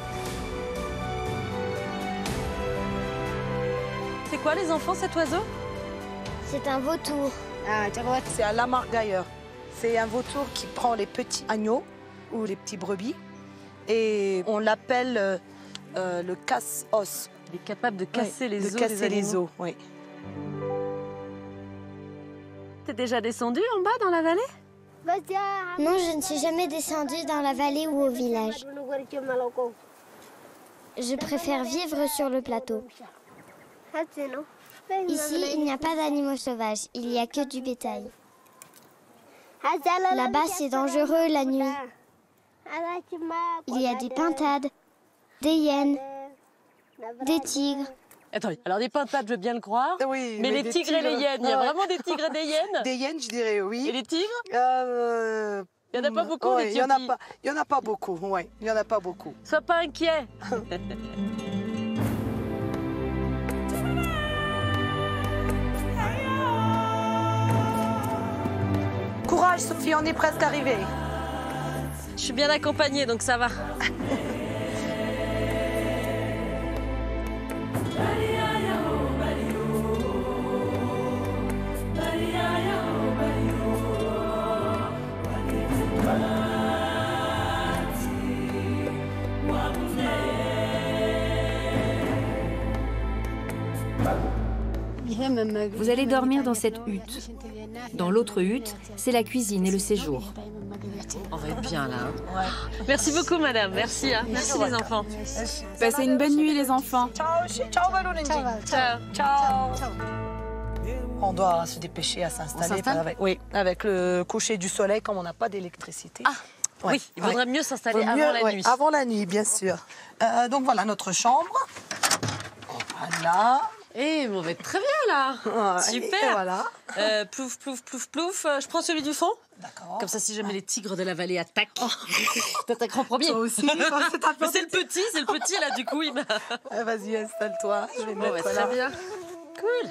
C'est quoi les enfants cet oiseau? C'est un vautour. C'est un lamargailleur. C'est un vautour qui prend les petits agneaux ou les petits brebis et on l'appelle le casse-os. Il est capable de casser les os. De casser les os, oui. T'es déjà descendu en bas dans la vallée? Non, je ne suis jamais descendue dans la vallée ou au village. Je préfère vivre sur le plateau. Ici, il n'y a pas d'animaux sauvages, il n'y a que du bétail. Là-bas, c'est dangereux la nuit. Il y a des pintades, des hyènes, des tigres. Attendez, alors des pintades, je veux bien le croire. Oui, mais les tigres et les hyènes, il y a vraiment des tigres et des hyènes? Des hyènes, je dirais oui. Et les tigres? Il n'y en a pas beaucoup, il y en a pas beaucoup, oui. Il y en a pas beaucoup. Sois pas inquiet. Courage, Sophie, on est presque arrivé. Je suis bien accompagnée, donc ça va. Vous allez dormir dans cette hutte. Dans l'autre hutte, c'est la cuisine et le séjour. On va être bien là. Ouais. Merci beaucoup, madame. Merci. Hein. Merci les enfants. Passez une bonne nuit, les enfants. Ciao. On doit se dépêcher à s'installer. Oui, avec le coucher du soleil, comme on n'a pas d'électricité. Ah, oui, il vaudrait mieux s'installer avant la nuit. Avant la nuit, bien sûr. Donc voilà notre chambre. Voilà. Et on va être très bien là. Ouais, super. Voilà. Plouf, plouf, plouf, plouf. Je prends celui du fond. D'accord. Comme ça, si jamais les tigres de la vallée attaquent, t'attaqueras en premier. Toi aussi. Mais c'est le petit là du coup. Vas-y, installe-toi. Je vais me mettre là. Très bien. Cool.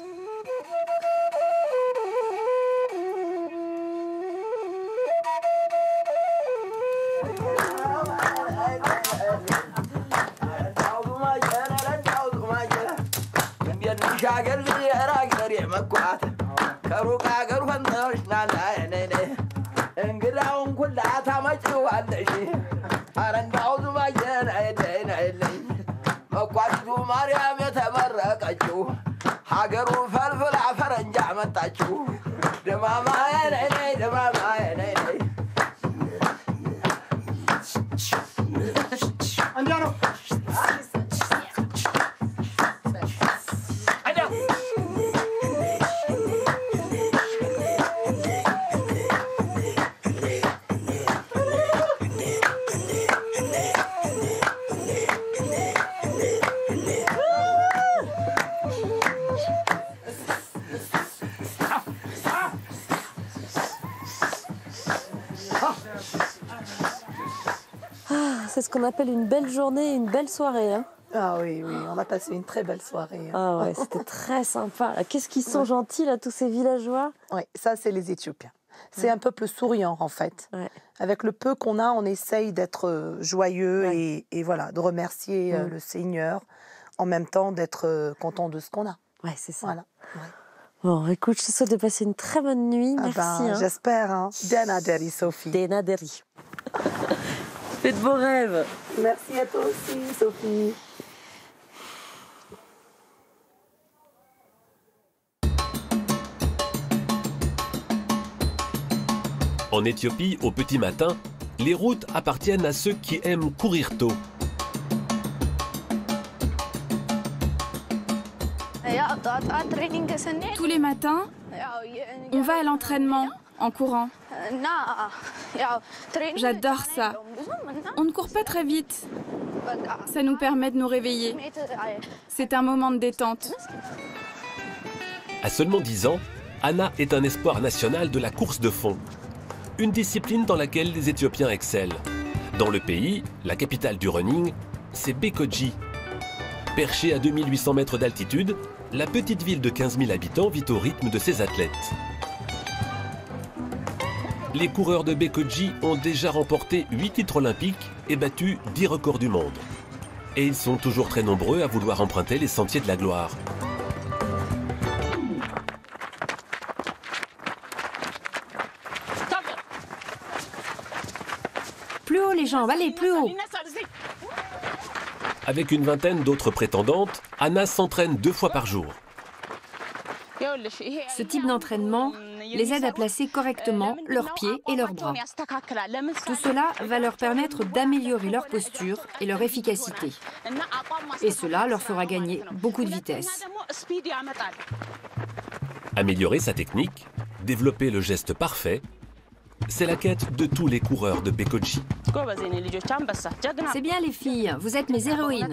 C'est ce qu'on appelle une belle journée et une belle soirée. Hein. Ah oui, on a passé une très belle soirée. Ah ouais, c'était très sympa. Qu'est-ce qu'ils sont gentils, là, tous ces villageois. Oui, ça, c'est les Éthiopiens. C'est un peuple souriant, en fait. Ouais. Avec le peu qu'on a, on essaye d'être joyeux et voilà, de remercier le Seigneur, en même temps d'être content de ce qu'on a. Ouais, c'est ça. Voilà. Ouais. Bon, écoute, je te souhaite de passer une très bonne nuit. Merci. Hein. J'espère. Hein. Denaderi, Sophie. Denaderi. Fais de beaux rêves. Merci à toi aussi, Sophie. En Éthiopie, au petit matin, les routes appartiennent à ceux qui aiment courir tôt. Tous les matins, on va à l'entraînement en courant. J'adore ça. On ne court pas très vite. Ça nous permet de nous réveiller. C'est un moment de détente. À seulement 10 ans, Anna est un espoir national de la course de fond. Une discipline dans laquelle les Éthiopiens excellent. Dans le pays, la capitale du running, c'est Bekoji. Perchée à 2800 mètres d'altitude, la petite ville de 15 000 habitants vit au rythme de ses athlètes. Les coureurs de Bekoji ont déjà remporté 8 titres olympiques et battu 10 records du monde. Et ils sont toujours très nombreux à vouloir emprunter les sentiers de la gloire. jambes, allez, plus haut. Avec une vingtaine d'autres prétendantes, Anna s'entraîne 2 fois par jour. Ce type d'entraînement les aide à placer correctement leurs pieds et leurs bras. Tout cela va leur permettre d'améliorer leur posture et leur efficacité. Et cela leur fera gagner beaucoup de vitesse. Améliorer sa technique, développer le geste parfait, c'est la quête de tous les coureurs de Bekoji. C'est bien les filles, vous êtes mes héroïnes.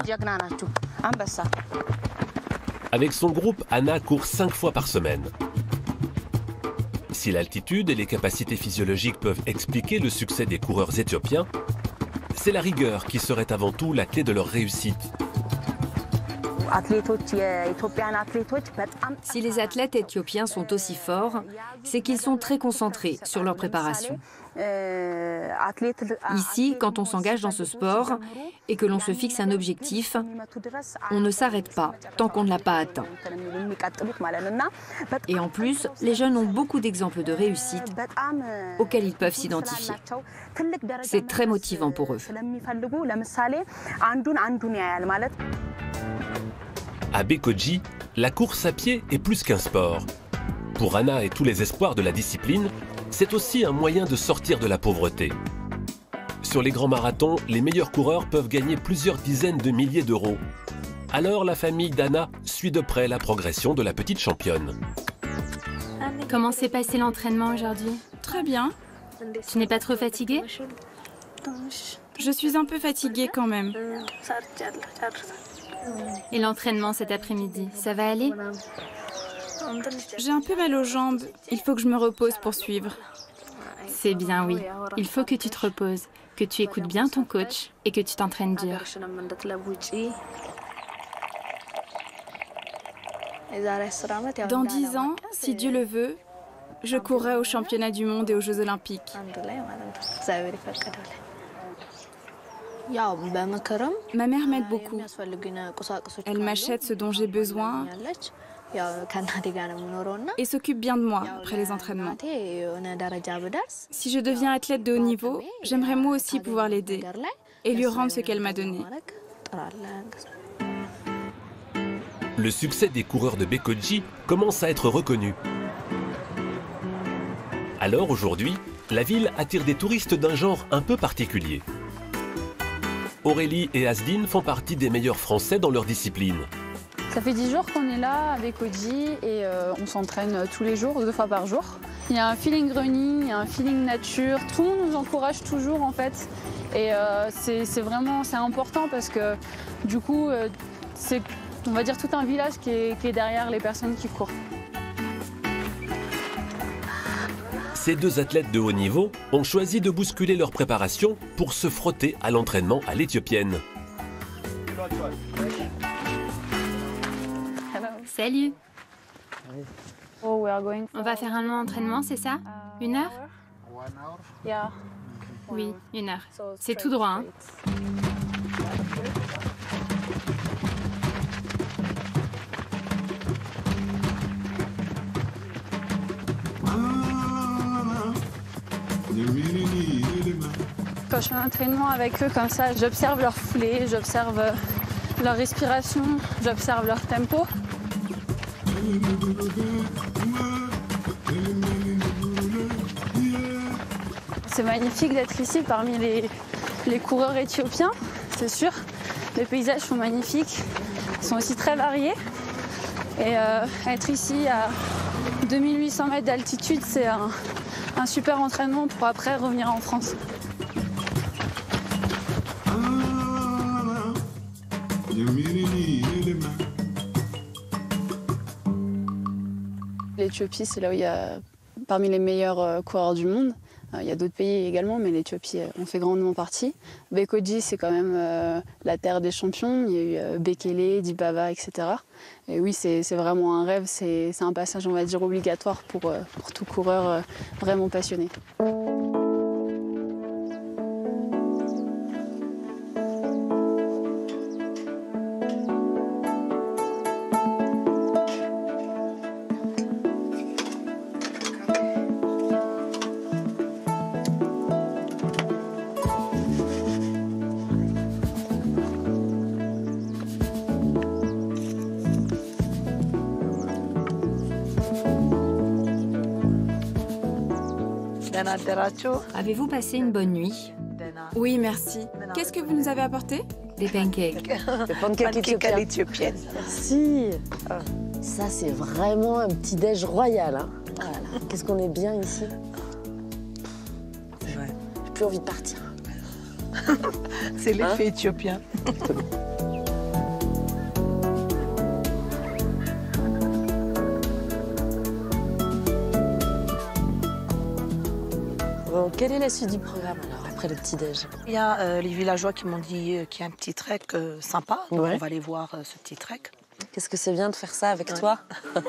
Avec son groupe, Anna court 5 fois par semaine. Si l'altitude et les capacités physiologiques peuvent expliquer le succès des coureurs éthiopiens, c'est la rigueur qui serait avant tout la clé de leur réussite. Si les athlètes éthiopiens sont aussi forts, c'est qu'ils sont très concentrés sur leur préparation. Ici, quand on s'engage dans ce sport et que l'on se fixe un objectif, on ne s'arrête pas tant qu'on ne l'a pas atteint. Et en plus, les jeunes ont beaucoup d'exemples de réussite auxquels ils peuvent s'identifier. C'est très motivant pour eux. À Bekoji, la course à pied est plus qu'un sport. Pour Anna et tous les espoirs de la discipline, c'est aussi un moyen de sortir de la pauvreté. Sur les grands marathons, les meilleurs coureurs peuvent gagner plusieurs dizaines de milliers d'euros. Alors la famille d'Anna suit de près la progression de la petite championne. Comment s'est passé l'entraînement aujourd'hui? Très bien. Tu n'es pas trop fatiguée? Je suis un peu fatiguée quand même. Et l'entraînement cet après-midi, ça va aller? J'ai un peu mal aux jambes. Il faut que je me repose pour suivre. C'est bien, oui. Il faut que tu te reposes, que tu écoutes bien ton coach et que tu t'entraînes dur. Dans 10 ans, si Dieu le veut, je courrai aux championnats du monde et aux Jeux olympiques. Ma mère m'aide beaucoup. Elle m'achète ce dont j'ai besoin et s'occupe bien de moi après les entraînements. Si je deviens athlète de haut niveau, j'aimerais moi aussi pouvoir l'aider et lui rendre ce qu'elle m'a donné. Le succès des coureurs de Bekoji commence à être reconnu. Alors aujourd'hui, la ville attire des touristes d'un genre un peu particulier. Aurélie et Asdine font partie des meilleurs Français dans leur discipline. Ça fait 10 jours qu'on est là avec Bekoji et on s'entraîne tous les jours, 2 fois par jour. Il y a un feeling running, il y a un feeling nature, tout le monde nous encourage toujours en fait. Et c'est important parce que du coup, c'est, on va dire, tout un village qui est derrière les personnes qui courent. Ces 2 athlètes de haut niveau ont choisi de bousculer leur préparation pour se frotter à l'entraînement à l'éthiopienne. Salut. On va faire un long entraînement, c'est ça? 1 heure? Oui, 1 heure. C'est tout droit, hein? Quand je fais un entraînement avec eux comme ça, j'observe leur foulée, j'observe leur respiration, j'observe leur tempo. C'est magnifique d'être ici parmi les coureurs éthiopiens, c'est sûr. Les paysages sont magnifiques, ils sont aussi très variés. Et être ici à 2800 mètres d'altitude, c'est un super entraînement pour après revenir en France. L'Éthiopie, c'est là où il y a parmi les meilleurs coureurs du monde. Il y a d'autres pays également, mais l'Éthiopie en fait grandement partie. Bekoji, c'est quand même la terre des champions. Il y a eu Bekele, Dibaba, etc. Et oui, c'est vraiment un rêve. C'est un passage, on va dire, obligatoire pour tout coureur vraiment passionné. Avez-vous passé une bonne nuit? Oui, merci. Qu'est-ce que vous nous avez apporté? Des pancakes. Des pancakes à l'éthiopienne. Merci. Ça, c'est vraiment un petit déj royal. Hein. Voilà. Qu'est-ce qu'on est bien ici. C'est vrai. J'ai plus envie de partir. C'est l'effet éthiopien. Bon, quelle est la suite du programme alors, après le petit-déj? Il y a les villageois qui m'ont dit qu'il y a un petit trek sympa. Donc on va aller voir ce petit trek. Qu'est-ce que c'est bien de faire ça avec toi?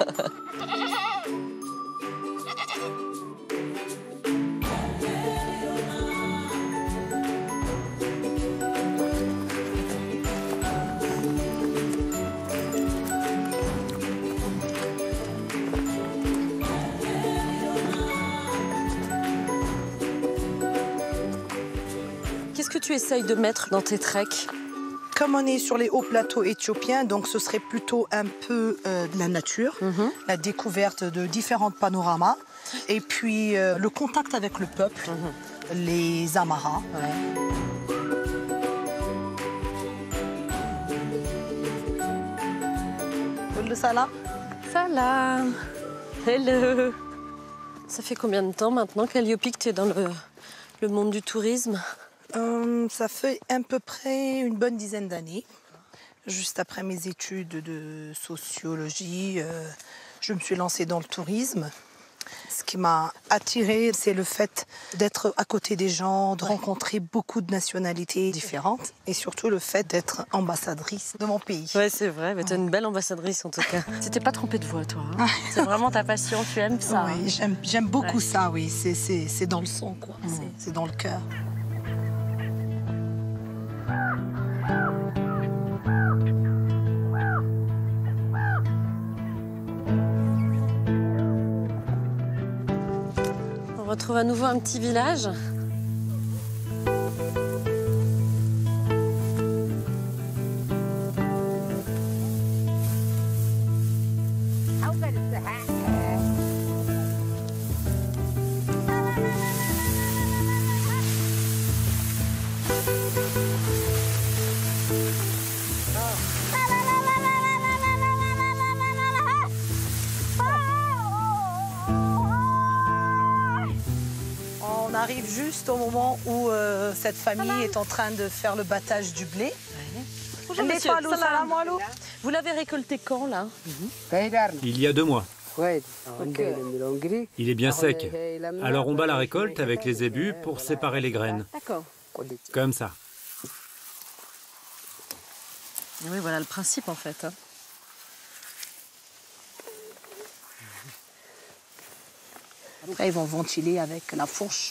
Qu'est-ce que tu essayes de mettre dans tes treks? Comme on est sur les hauts plateaux éthiopiens, donc ce serait plutôt un peu de la nature, la découverte de différents panoramas, et puis le contact avec le peuple, les Amaras. Salam. Salam. Hello. Ça fait combien de temps maintenant, Calliope, que tu es dans le monde du tourisme? Ça fait à peu près une bonne dizaine d'années. Juste après mes études de sociologie, je me suis lancée dans le tourisme. Ce qui m'a attirée, c'est le fait d'être à côté des gens, de rencontrer beaucoup de nationalités différentes et surtout le fait d'être ambassadrice de mon pays. Oui, c'est vrai, mais tu es une belle ambassadrice en tout cas. Tu t'es pas trompée de voix, toi. Hein. C'est vraiment ta passion, tu aimes ça. Oui, j'aime beaucoup ça, oui. C'est dans le sang, quoi. C'est dans le cœur. On retrouve à nouveau un petit village. On arrive juste au moment où cette famille est en train de faire le battage du blé. Bonjour, monsieur. Salam. Vous l'avez récolté quand, là? Il y a 2 mois. Okay. Il est bien sec. Alors on bat la récolte avec les ébus pour séparer les graines. D'accord. Comme ça. Et oui, voilà le principe, en fait. Hein. Après, ils vont ventiler avec la fourche.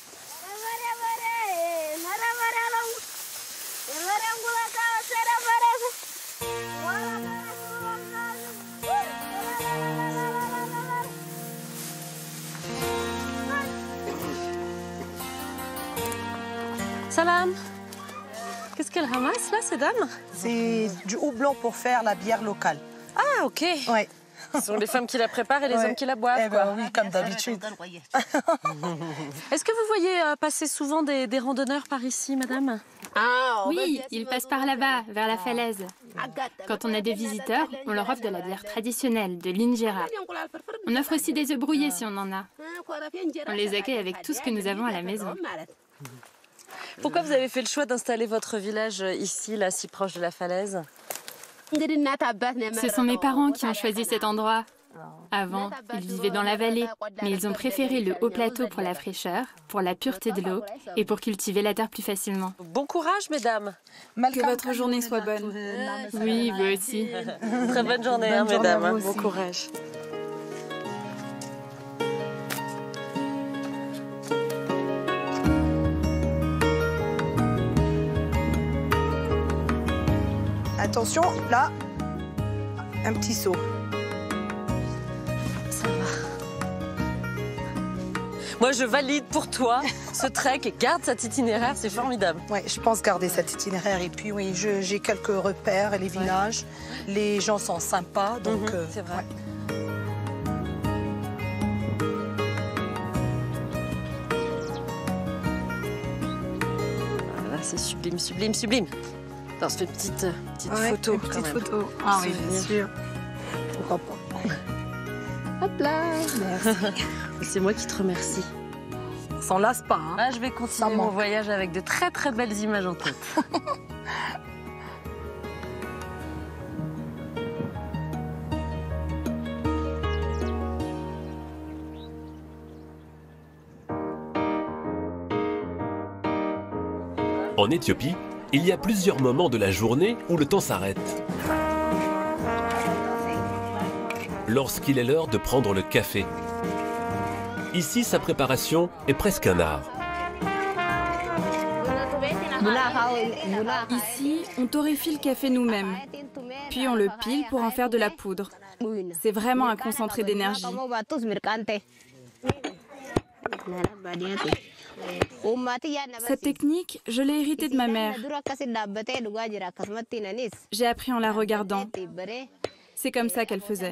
Salam. Qu'est-ce qu'elle ramasse, là, ces dames? C'est du houblon pour faire la bière locale. Ah, OK. Ouais. Ce sont les femmes qui la préparent et les hommes qui la boivent. Eh ben, oui, comme d'habitude. Est-ce que vous voyez passer souvent des randonneurs par ici, madame? Oui, ils passent par là-bas, vers la falaise. Quand on a des visiteurs, on leur offre de la bière traditionnelle, de l'injera. On offre aussi des œufs brouillés si on en a. On les accueille avec tout ce que nous avons à la maison. Pourquoi vous avez fait le choix d'installer votre village ici, là, si proche de la falaise? Ce sont mes parents qui ont choisi cet endroit. Avant, ils vivaient dans la vallée, mais ils ont préféré le haut plateau pour la fraîcheur, pour la pureté de l'eau et pour cultiver la terre plus facilement. Bon courage, mesdames. Que votre journée soit bonne. Oui, vous aussi. Très bonne journée, Bonne journée mesdames. à vous Bon aussi. courage. Attention, là, un petit saut. Ça va. Moi, je valide pour toi ce trek. Garde cet itinéraire, c'est formidable. Oui, je pense garder cet itinéraire. Et puis, oui, j'ai quelques repères, les villages. Les gens sont sympas, donc... c'est vrai. c'est sublime, sublime, sublime. Dans cette petite photo. Une petite photo. Ah oui, bien sûr. Pourquoi pas. Hop là, merci. C'est moi qui te remercie. On s'en lasse pas. Hein. Là, je vais continuer mon voyage avec de très très belles images en tête. En Éthiopie, il y a plusieurs moments de la journée où le temps s'arrête. Lorsqu'il est l'heure de prendre le café. Ici, sa préparation est presque un art. Ici, on torréfie le café nous-mêmes, puis on le pile pour en faire de la poudre. C'est vraiment un concentré d'énergie. Cette technique, je l'ai héritée de ma mère. J'ai appris en la regardant. C'est comme ça qu'elle faisait.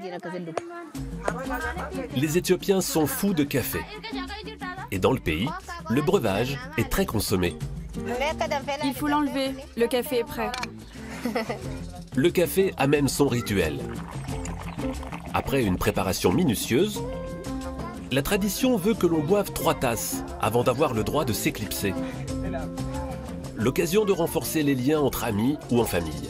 Les Éthiopiens sont fous de café. Et dans le pays, le breuvage est très consommé. Il faut l'enlever, le café est prêt. Le café a même son rituel. Après une préparation minutieuse, la tradition veut que l'on boive 3 tasses avant d'avoir le droit de s'éclipser. L'occasion de renforcer les liens entre amis ou en famille.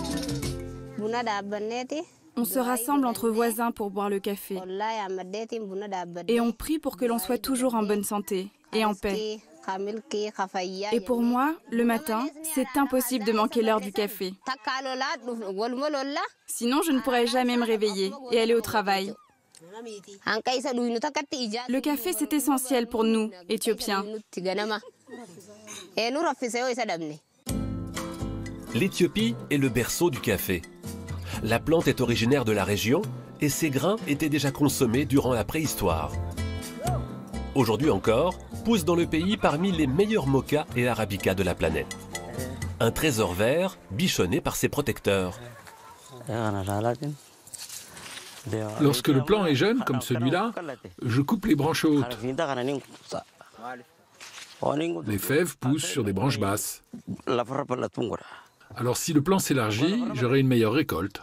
On se rassemble entre voisins pour boire le café. Et on prie pour que l'on soit toujours en bonne santé et en paix. Et pour moi, le matin, c'est impossible de manquer l'heure du café. Sinon, je ne pourrais jamais me réveiller et aller au travail. Le café, c'est essentiel pour nous, Éthiopiens. L'Éthiopie est le berceau du café. La plante est originaire de la région et ses grains étaient déjà consommés durant la préhistoire. Aujourd'hui encore, poussent dans le pays parmi les meilleurs mochas et arabicas de la planète. Un trésor vert bichonné par ses protecteurs. Lorsque le plant est jeune, comme celui-là, je coupe les branches hautes. Les fèves poussent sur des branches basses. Alors si le plant s'élargit, j'aurai une meilleure récolte.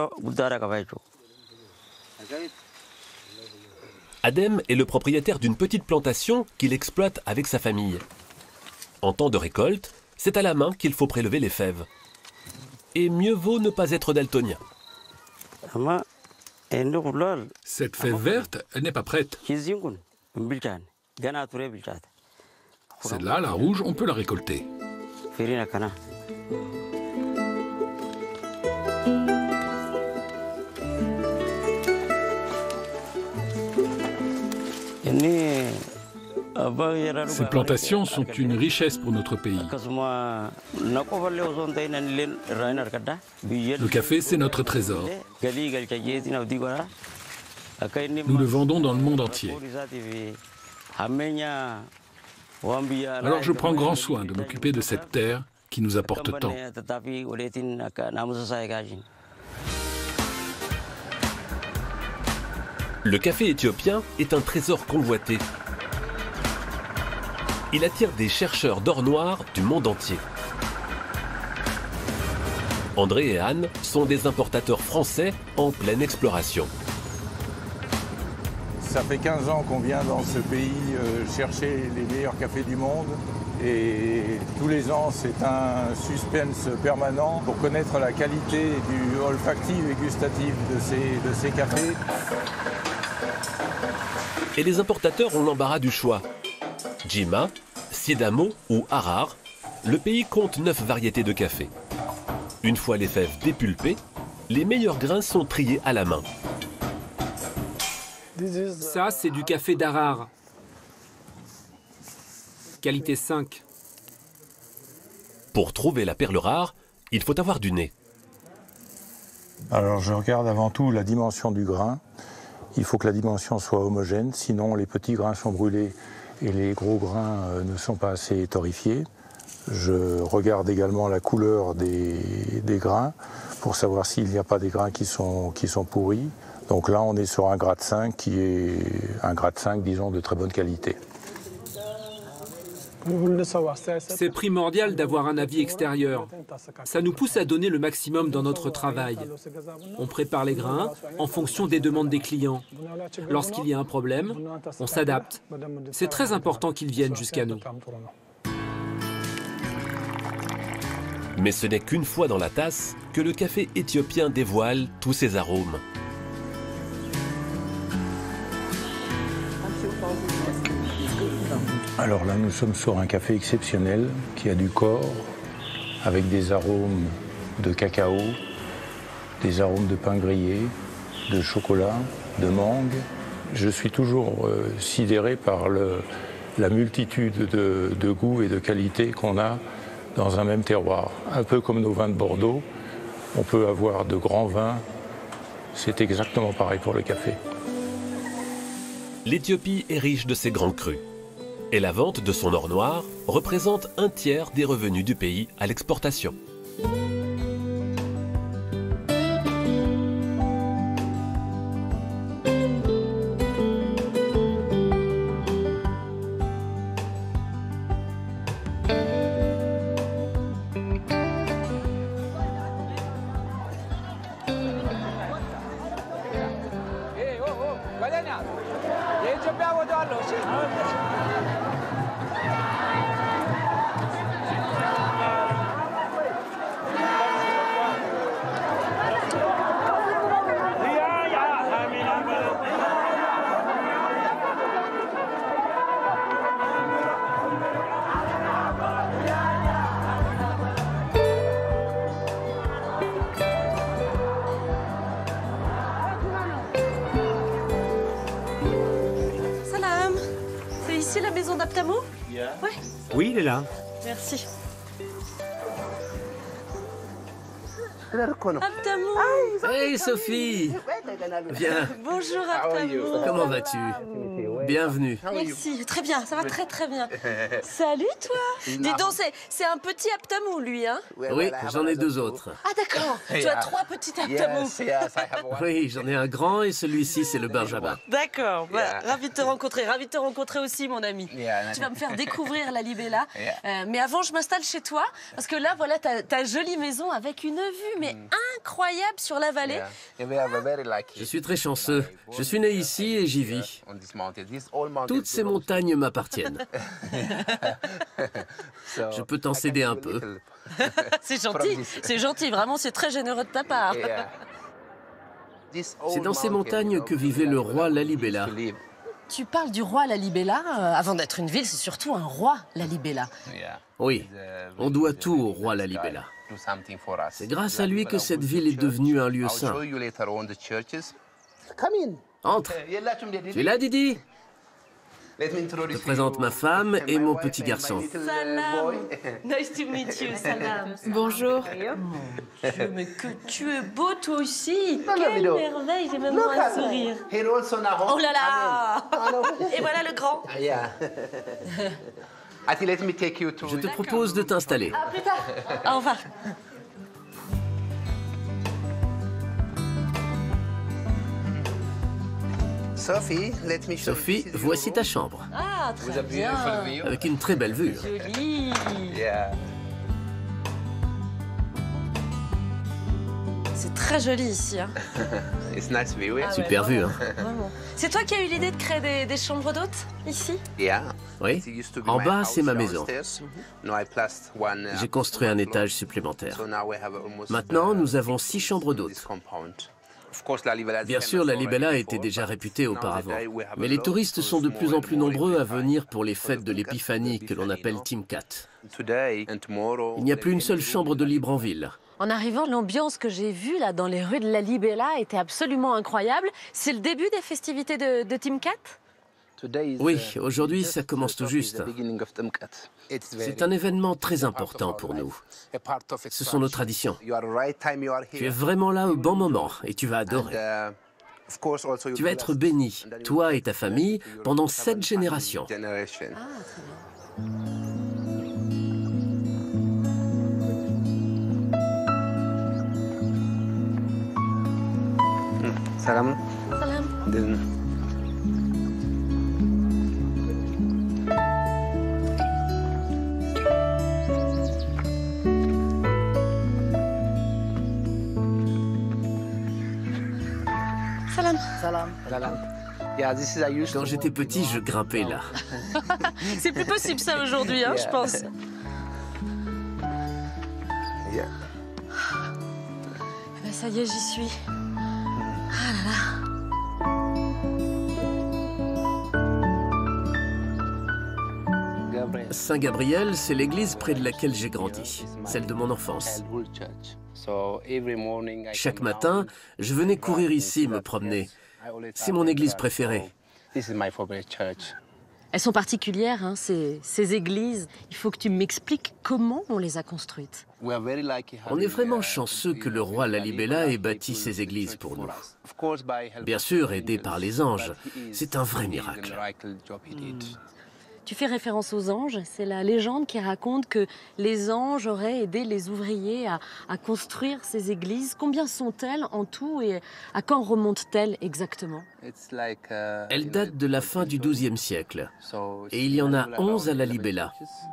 Adem est le propriétaire d'une petite plantation qu'il exploite avec sa famille. En temps de récolte, c'est à la main qu'il faut prélever les fèves. Et mieux vaut ne pas être daltonien. Cette fève verte, elle n'est pas prête. Celle-là, la rouge, on peut la récolter. Ces plantations sont une richesse pour notre pays. Le café, c'est notre trésor. Nous le vendons dans le monde entier. Alors je prends grand soin de m'occuper de cette terre qui nous apporte tant. Le café éthiopien est un trésor convoité. Il attire des chercheurs d'or noir du monde entier. André et Anne sont des importateurs français en pleine exploration. Ça fait 15 ans qu'on vient dans ce pays chercher les meilleurs cafés du monde. Et tous les ans, c'est un suspense permanent pour connaître la qualité du olfactif et gustatif de ces cafés. Et les importateurs ont l'embarras du choix. Jima, Sidamo ou Harar, le pays compte 9 variétés de café. Une fois les fèves dépulpées, les meilleurs grains sont triés à la main. Ça, c'est du café d'Harar. Qualité 5. Pour trouver la perle rare, il faut avoir du nez. Alors je regarde avant tout la dimension du grain. Il faut que la dimension soit homogène, sinon les petits grains sont brûlés et les gros grains ne sont pas assez torréfiés. Je regarde également la couleur des grains pour savoir s'il n'y a pas des grains qui sont pourris. Donc là, on est sur un grade 5 qui est un grade 5, disons, de très bonne qualité. C'est primordial d'avoir un avis extérieur. Ça nous pousse à donner le maximum dans notre travail. On prépare les grains en fonction des demandes des clients. Lorsqu'il y a un problème, on s'adapte. C'est très important qu'ils viennent jusqu'à nous. Mais ce n'est qu'une fois dans la tasse que le café éthiopien dévoile tous ses arômes. Alors là, nous sommes sur un café exceptionnel qui a du corps, avec des arômes de cacao, des arômes de pain grillé, de chocolat, de mangue. Je suis toujours sidéré par la multitude de goûts et de qualités qu'on a dans un même terroir. Un peu comme nos vins de Bordeaux, on peut avoir de grands vins. C'est exactement pareil pour le café. L'Éthiopie est riche de ses grands crus. Et la vente de son or noir représente un tiers des revenus du pays à l'exportation. C'est la maison d'Aptamo? Ouais. Oui, il est là. Merci. Aptamo. Hey Sophie. Viens. Bonjour Aptamo. Comment vas-tu? Bienvenue. Merci, très bien, ça va très bien. Salut toi. Dis donc, c'est un petit Aptamo lui, hein? Oui, j'en ai deux autres. Ah d'accord, tu as trois petits Aptamo. Oui, j'en ai un grand et celui-ci c'est le Benjamin. D'accord, ravi de te rencontrer aussi mon ami. Tu vas me faire découvrir la Libella. Mais avant je m'installe chez toi, parce que là voilà ta jolie maison avec une vue mais incroyable sur la vallée. Je suis très chanceux. Je suis né ici et j'y vis. Toutes ces montagnes m'appartiennent. Je peux t'en céder un peu. C'est gentil, vraiment c'est très généreux de ta part. C'est dans ces montagnes que vivait le roi Lalibela. Tu parles du roi Lalibela. Avant d'être une ville, c'est surtout un roi Lalibela. Oui, on doit tout au roi Lalibela. C'est grâce à lui que cette ville est devenue un lieu saint. Entre. Tu es là, Didi? Je te présente ma femme et mon petit garçon. Salam. Nice to meet you, Salam. Bonjour. Mais que tu es beau toi aussi. Quelle merveille, j'ai même un sourire. Oh là là. Et voilà le grand. Je te propose de t'installer. À plus tard. Au revoir. Sophie, voici ta chambre. Ah, très bien. Avec une très belle vue. Joli. C'est très joli ici. Hein. Super vue, hein. C'est toi qui as eu l'idée de créer des chambres d'hôtes ici? Oui. En bas, c'est ma maison. J'ai construit un étage supplémentaire. Maintenant, nous avons 6 chambres d'hôtes. Bien sûr, la Libella était déjà réputée auparavant, mais les touristes sont de plus en plus nombreux à venir pour les fêtes de l'Épiphanie que l'on appelle Timkat. Il n'y a plus une seule chambre de libre en ville. En arrivant, l'ambiance que j'ai vue là dans les rues de la Libella était absolument incroyable. C'est le début des festivités de Timkat? Oui, aujourd'hui, ça commence tout juste. C'est un événement très important pour nous. Ce sont nos traditions. Tu es vraiment là au bon moment et tu vas adorer. Tu vas être béni, toi et ta famille, pendant 7 générations. Salam. Salam. Quand j'étais petit, je grimpais là. C'est plus possible ça aujourd'hui, hein, je pense. Eh ben, ça y est, j'y suis. Ah là là. Saint-Gabriel, c'est l'église près de laquelle j'ai grandi, celle de mon enfance. Chaque matin, je venais courir ici, me promener. C'est mon église préférée. Elles sont particulières, hein, ces églises. Il faut que tu m'expliques comment on les a construites. On est vraiment chanceux que le roi Lalibela ait bâti ces églises pour nous. Bien sûr, aidé par les anges. C'est un vrai miracle. Tu fais référence aux anges, c'est la légende qui raconte que les anges auraient aidé les ouvriers à construire ces églises. Combien sont-elles en tout et à quand remontent-elles exactement? Elles datent de la fin du XIIe siècle. Et il y en a 11 à Lalibela.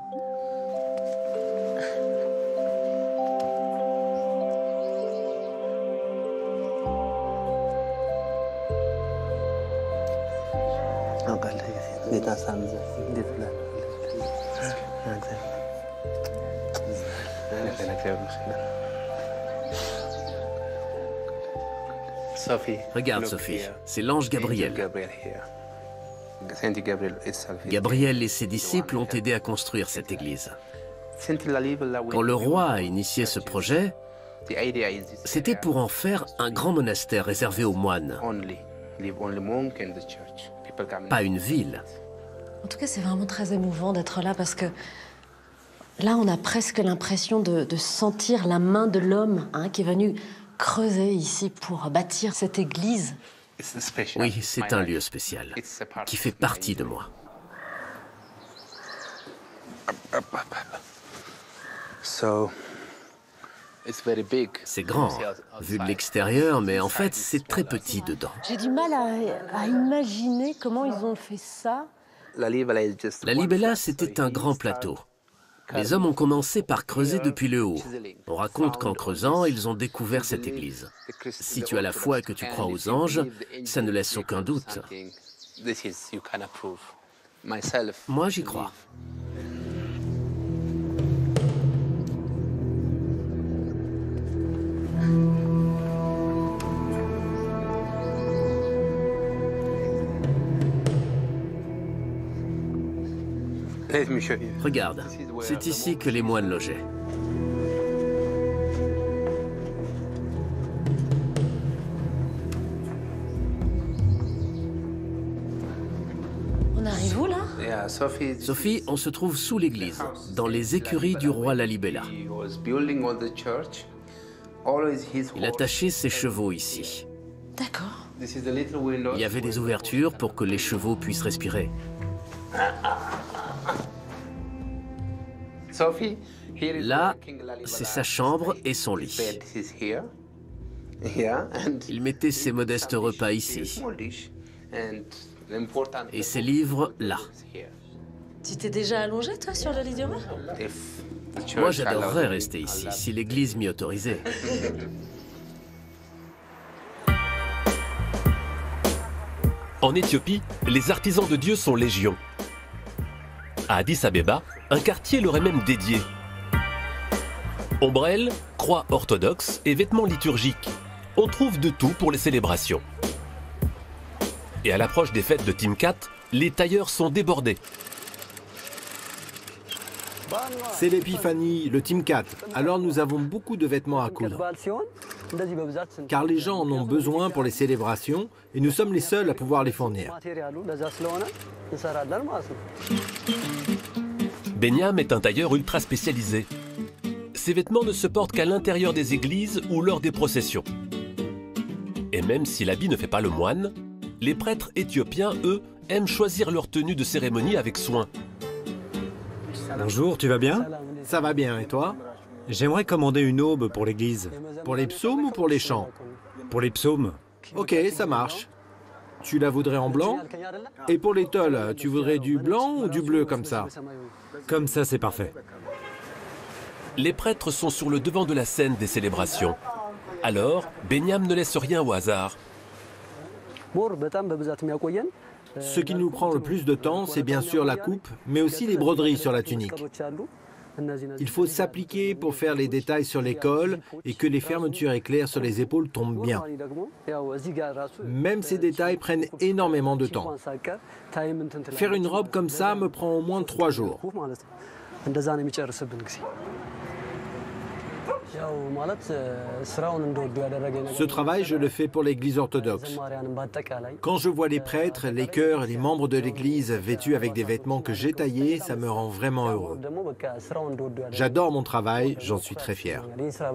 Regarde, Sophie, c'est l'ange Gabriel. Gabriel et ses disciples ont aidé à construire cette église. Quand le roi a initié ce projet, c'était pour en faire un grand monastère réservé aux moines. Pas une ville. En tout cas, c'est vraiment très émouvant d'être là parce que là, on a presque l'impression de sentir la main de l'homme qui est venu creuser ici pour bâtir cette église. Oui, c'est un lieu spécial qui fait partie de moi. C'est grand, vu de l'extérieur, mais en fait, c'est très petit dedans. J'ai du mal à imaginer comment ils ont fait ça. Lalibela, c'était un grand plateau. Les hommes ont commencé par creuser depuis le haut. On raconte qu'en creusant, ils ont découvert cette église. Si tu as la foi et que tu crois aux anges, ça ne laisse aucun doute. Moi, j'y crois. Regarde, c'est ici que les moines logeaient. On arrive où, là? Sophie, on se trouve sous l'église, dans les écuries du roi Lalibela. Il attachait ses chevaux ici. D'accord. Il y avait des ouvertures pour que les chevaux puissent respirer. Là, c'est sa chambre et son lit. Il mettait ses modestes repas ici. Et ses livres là. Tu t'es déjà allongé, toi, sur le lit du roi? Moi, j'adorerais rester ici, si l'église m'y autorisait. En Éthiopie, les artisans de Dieu sont légion. À Addis Abeba, un quartier leur est même dédié. Ombrelles, croix orthodoxes et vêtements liturgiques. On trouve de tout pour les célébrations. Et à l'approche des fêtes de Timkat, les tailleurs sont débordés. C'est l'épiphanie, le Timkat. Alors nous avons beaucoup de vêtements à coudre. Car les gens en ont besoin pour les célébrations et nous sommes les seuls à pouvoir les fournir. Benyam est un tailleur ultra spécialisé. Ces vêtements ne se portent qu'à l'intérieur des églises ou lors des processions. Et même si l'habit ne fait pas le moine, les prêtres éthiopiens, eux, aiment choisir leur tenue de cérémonie avec soin. Bonjour, tu vas bien? Ça va bien, et toi? J'aimerais commander une aube pour l'église. Pour les psaumes ou pour les chants? Pour les psaumes. Ok, ça marche. Tu la voudrais en blanc? Et pour les tolls, tu voudrais du blanc ou du bleu comme ça? Comme ça, c'est parfait. Les prêtres sont sur le devant de la scène des célébrations. Alors, Benyam ne laisse rien au hasard. Ce qui nous prend le plus de temps, c'est bien sûr la coupe, mais aussi les broderies sur la tunique. Il faut s'appliquer pour faire les détails sur les cols et que les fermetures éclairs sur les épaules tombent bien. Même ces détails prennent énormément de temps. Faire une robe comme ça me prend au moins 3 jours. Ce travail, je le fais pour l'Église orthodoxe. Quand je vois les prêtres, les chœurs et les membres de l'Église vêtus avec des vêtements que j'ai taillés, ça me rend vraiment heureux. J'adore mon travail, j'en suis très fier.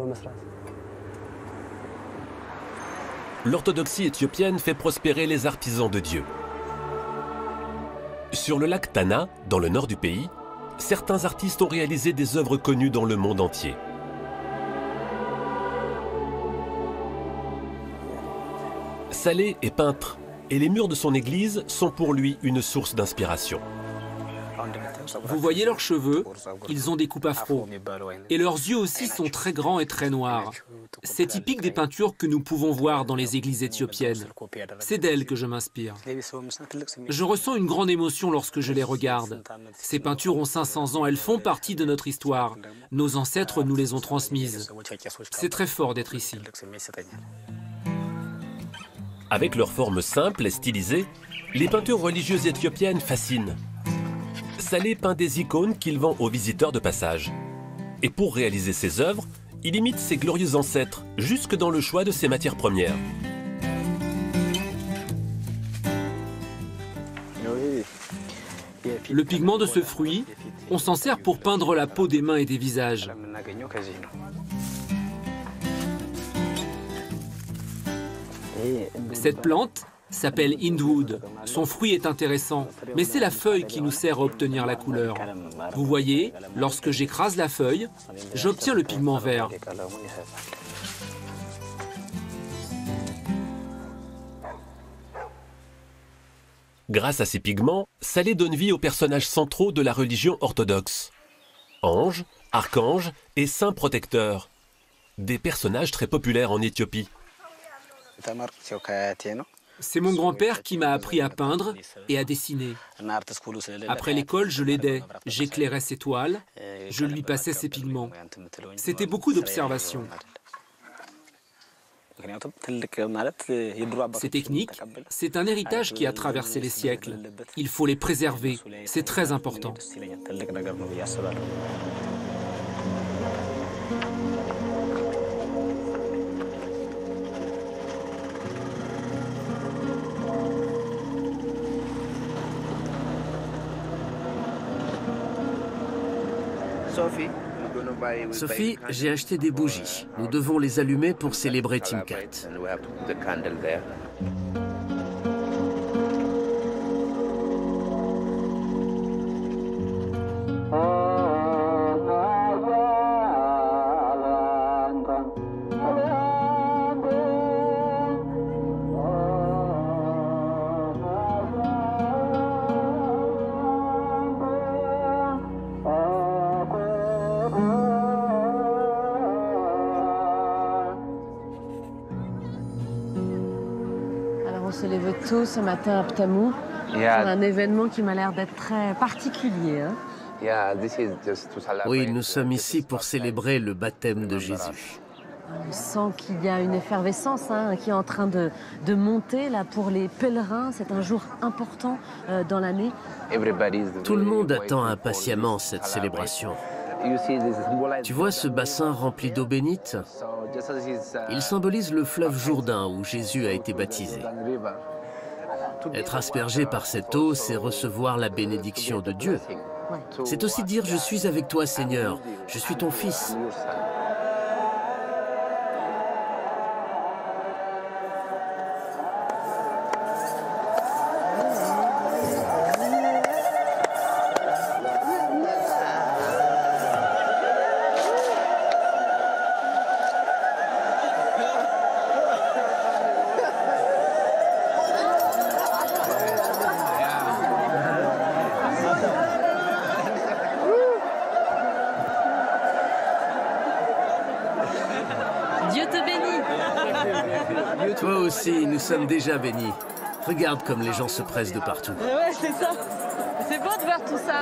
L'orthodoxie éthiopienne fait prospérer les artisans de Dieu. Sur le lac Tana, dans le nord du pays, certains artistes ont réalisé des œuvres connues dans le monde entier. Saleh est peintre et les murs de son église sont pour lui une source d'inspiration. Vous voyez leurs cheveux, ils ont des coupes afro. Et leurs yeux aussi sont très grands et très noirs. C'est typique des peintures que nous pouvons voir dans les églises éthiopiennes. C'est d'elles que je m'inspire. Je ressens une grande émotion lorsque je les regarde. Ces peintures ont 500 ans, elles font partie de notre histoire. Nos ancêtres nous les ont transmises. C'est très fort d'être ici. Avec leur forme simple et stylisée, les peintures religieuses éthiopiennes fascinent. Saleh peint des icônes qu'il vend aux visiteurs de passage. Et pour réaliser ses œuvres, il imite ses glorieux ancêtres, jusque dans le choix de ses matières premières. Le pigment de ce fruit, on s'en sert pour peindre la peau des mains et des visages. Cette plante s'appelle hindwood. Son fruit est intéressant, mais c'est la feuille qui nous sert à obtenir la couleur. Vous voyez, lorsque j'écrase la feuille, j'obtiens le pigment vert. Grâce à ces pigments, Saleh donne vie aux personnages centraux de la religion orthodoxe. Anges, archanges et saints protecteurs. Des personnages très populaires en Éthiopie. C'est mon grand-père qui m'a appris à peindre et à dessiner. Après l'école, je l'aidais. J'éclairais ses toiles, je lui passais ses pigments. C'était beaucoup d'observations. Ces techniques, c'est un héritage qui a traversé les siècles. Il faut les préserver. C'est très important. Sophie, j'ai acheté des bougies. Nous devons les allumer pour célébrer Timkat. On se lève tôt ce matin à Ptamou pour un événement qui m'a l'air d'être très particulier. Oui, nous sommes ici pour célébrer le baptême de Jésus. On sent qu'il y a une effervescence qui est en train de monter là, pour les pèlerins. C'est un jour important dans l'année. Tout le monde attend impatiemment cette célébration. Tu vois ce bassin rempli d'eau bénite? Il symbolise le fleuve Jourdain où Jésus a été baptisé. Être aspergé par cette eau, c'est recevoir la bénédiction de Dieu. C'est aussi dire « Je suis avec toi, Seigneur, je suis ton fils ». Dieu te bénit. Toi aussi, nous sommes déjà bénis. Regarde comme les gens se pressent de partout. Ouais, c'est ça. C'est beau de voir tout ça.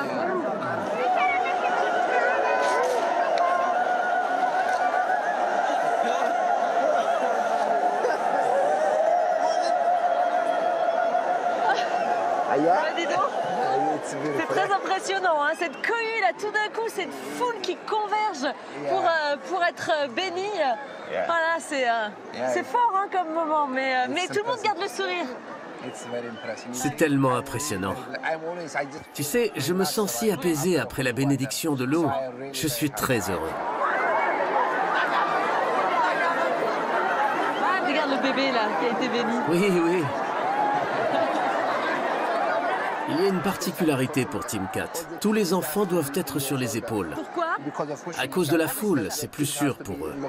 Dis donc. C'est très impressionnant, hein, cette cohue là, tout d'un coup, cette foule qui converge pour être bénie. Voilà, c'est fort hein, comme moment, mais tout le monde garde le sourire. C'est tellement impressionnant. Tu sais, je me sens si apaisé après la bénédiction de l'eau. Je suis très heureux. Regarde le bébé là, qui a été béni. Oui, oui. Il y a une particularité pour Timkat. Tous les enfants doivent être sur les épaules. Pourquoi? À cause de la foule, c'est plus sûr pour eux.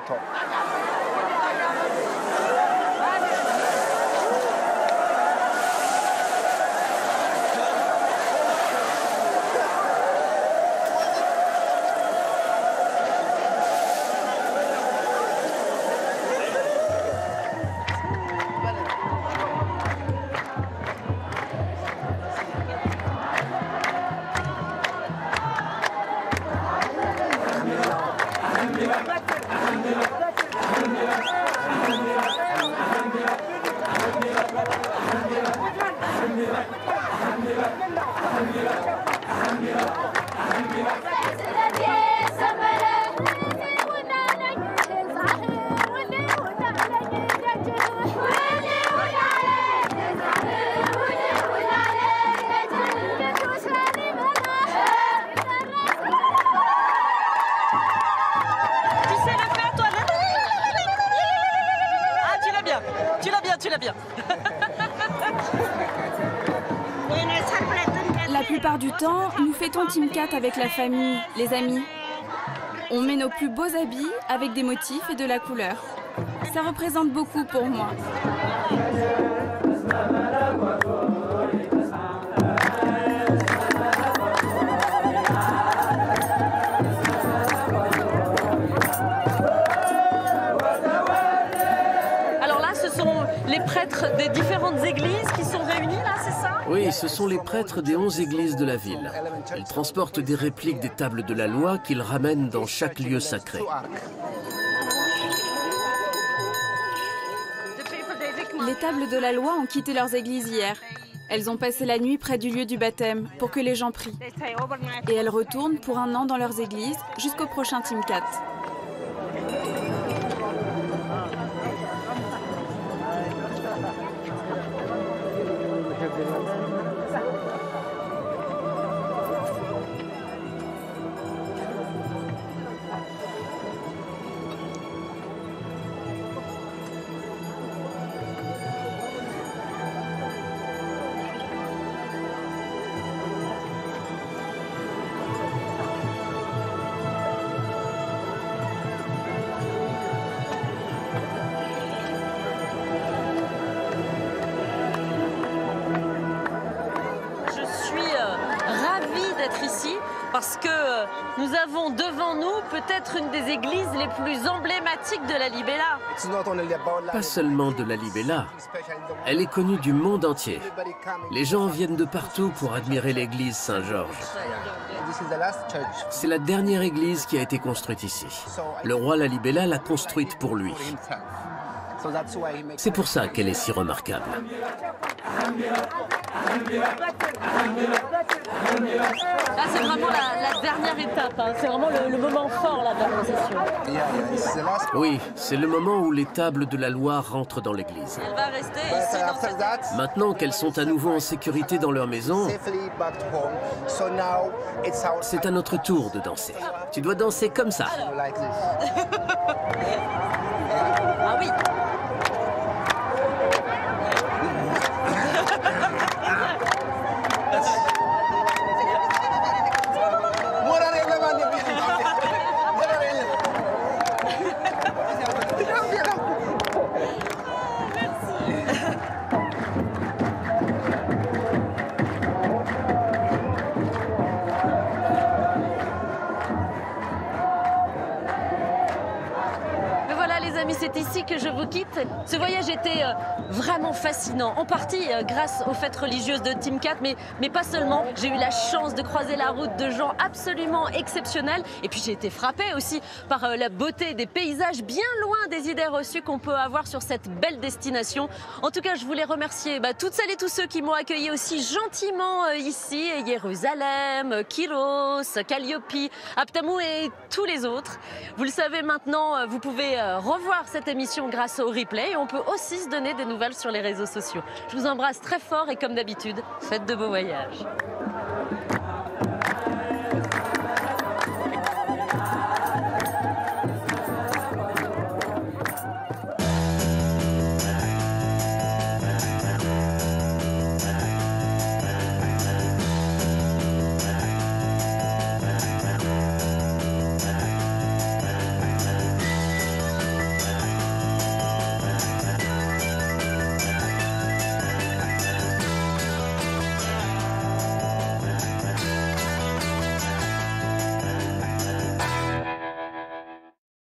La plupart du temps, nous fêtons Timkat avec la famille, les amis. On met nos plus beaux habits avec des motifs et de la couleur. Ça représente beaucoup pour moi. Alors là, ce sont les prêtres des différentes églises qui sont réunis là, c'est ça? Oui, ce sont les prêtres des 11 églises de la ville. Ils transportent des répliques des tables de la loi qu'ils ramènent dans chaque lieu sacré. Les tables de la loi ont quitté leurs églises hier. Elles ont passé la nuit près du lieu du baptême pour que les gens prient. Et elles retournent pour un an dans leurs églises jusqu'au prochain Timkat. Ici parce que nous avons devant nous peut-être une des églises les plus emblématiques de la Libella. Pas seulement de la Libella, elle est connue du monde entier. Les gens viennent de partout pour admirer l'église Saint-Georges. C'est la dernière église qui a été construite ici. Le roi Lalibela l'a construite pour lui. C'est pour ça qu'elle est si remarquable. Là, c'est vraiment la dernière étape. Hein. C'est vraiment le moment fort là, de la procession. Oui, c'est le moment où les tables de la loi rentrent dans l'église. Elle va rester ici dans cette... Maintenant qu'elles sont à nouveau en sécurité dans leur maison, c'est à notre tour de danser. Tu dois danser comme ça. Ah oui. C'est ici que je vous quitte. Ce voyage était vraiment fascinant, en partie grâce aux fêtes religieuses de Timkat, mais pas seulement. J'ai eu la chance de croiser la route de gens absolument exceptionnels. Et puis j'ai été frappée aussi par la beauté des paysages, bien loin des idées reçues qu'on peut avoir sur cette belle destination. En tout cas, je voulais remercier toutes celles et tous ceux qui m'ont accueilli aussi gentiment ici, Jérusalem, Kyros, Calliope, Aptamou et tous les autres. Vous le savez maintenant, vous pouvez revoir cette émission grâce au replay et on peut aussi se donner des nouvelles sur les réseaux sociaux. Je vous embrasse très fort et comme d'habitude, faites de beaux voyages.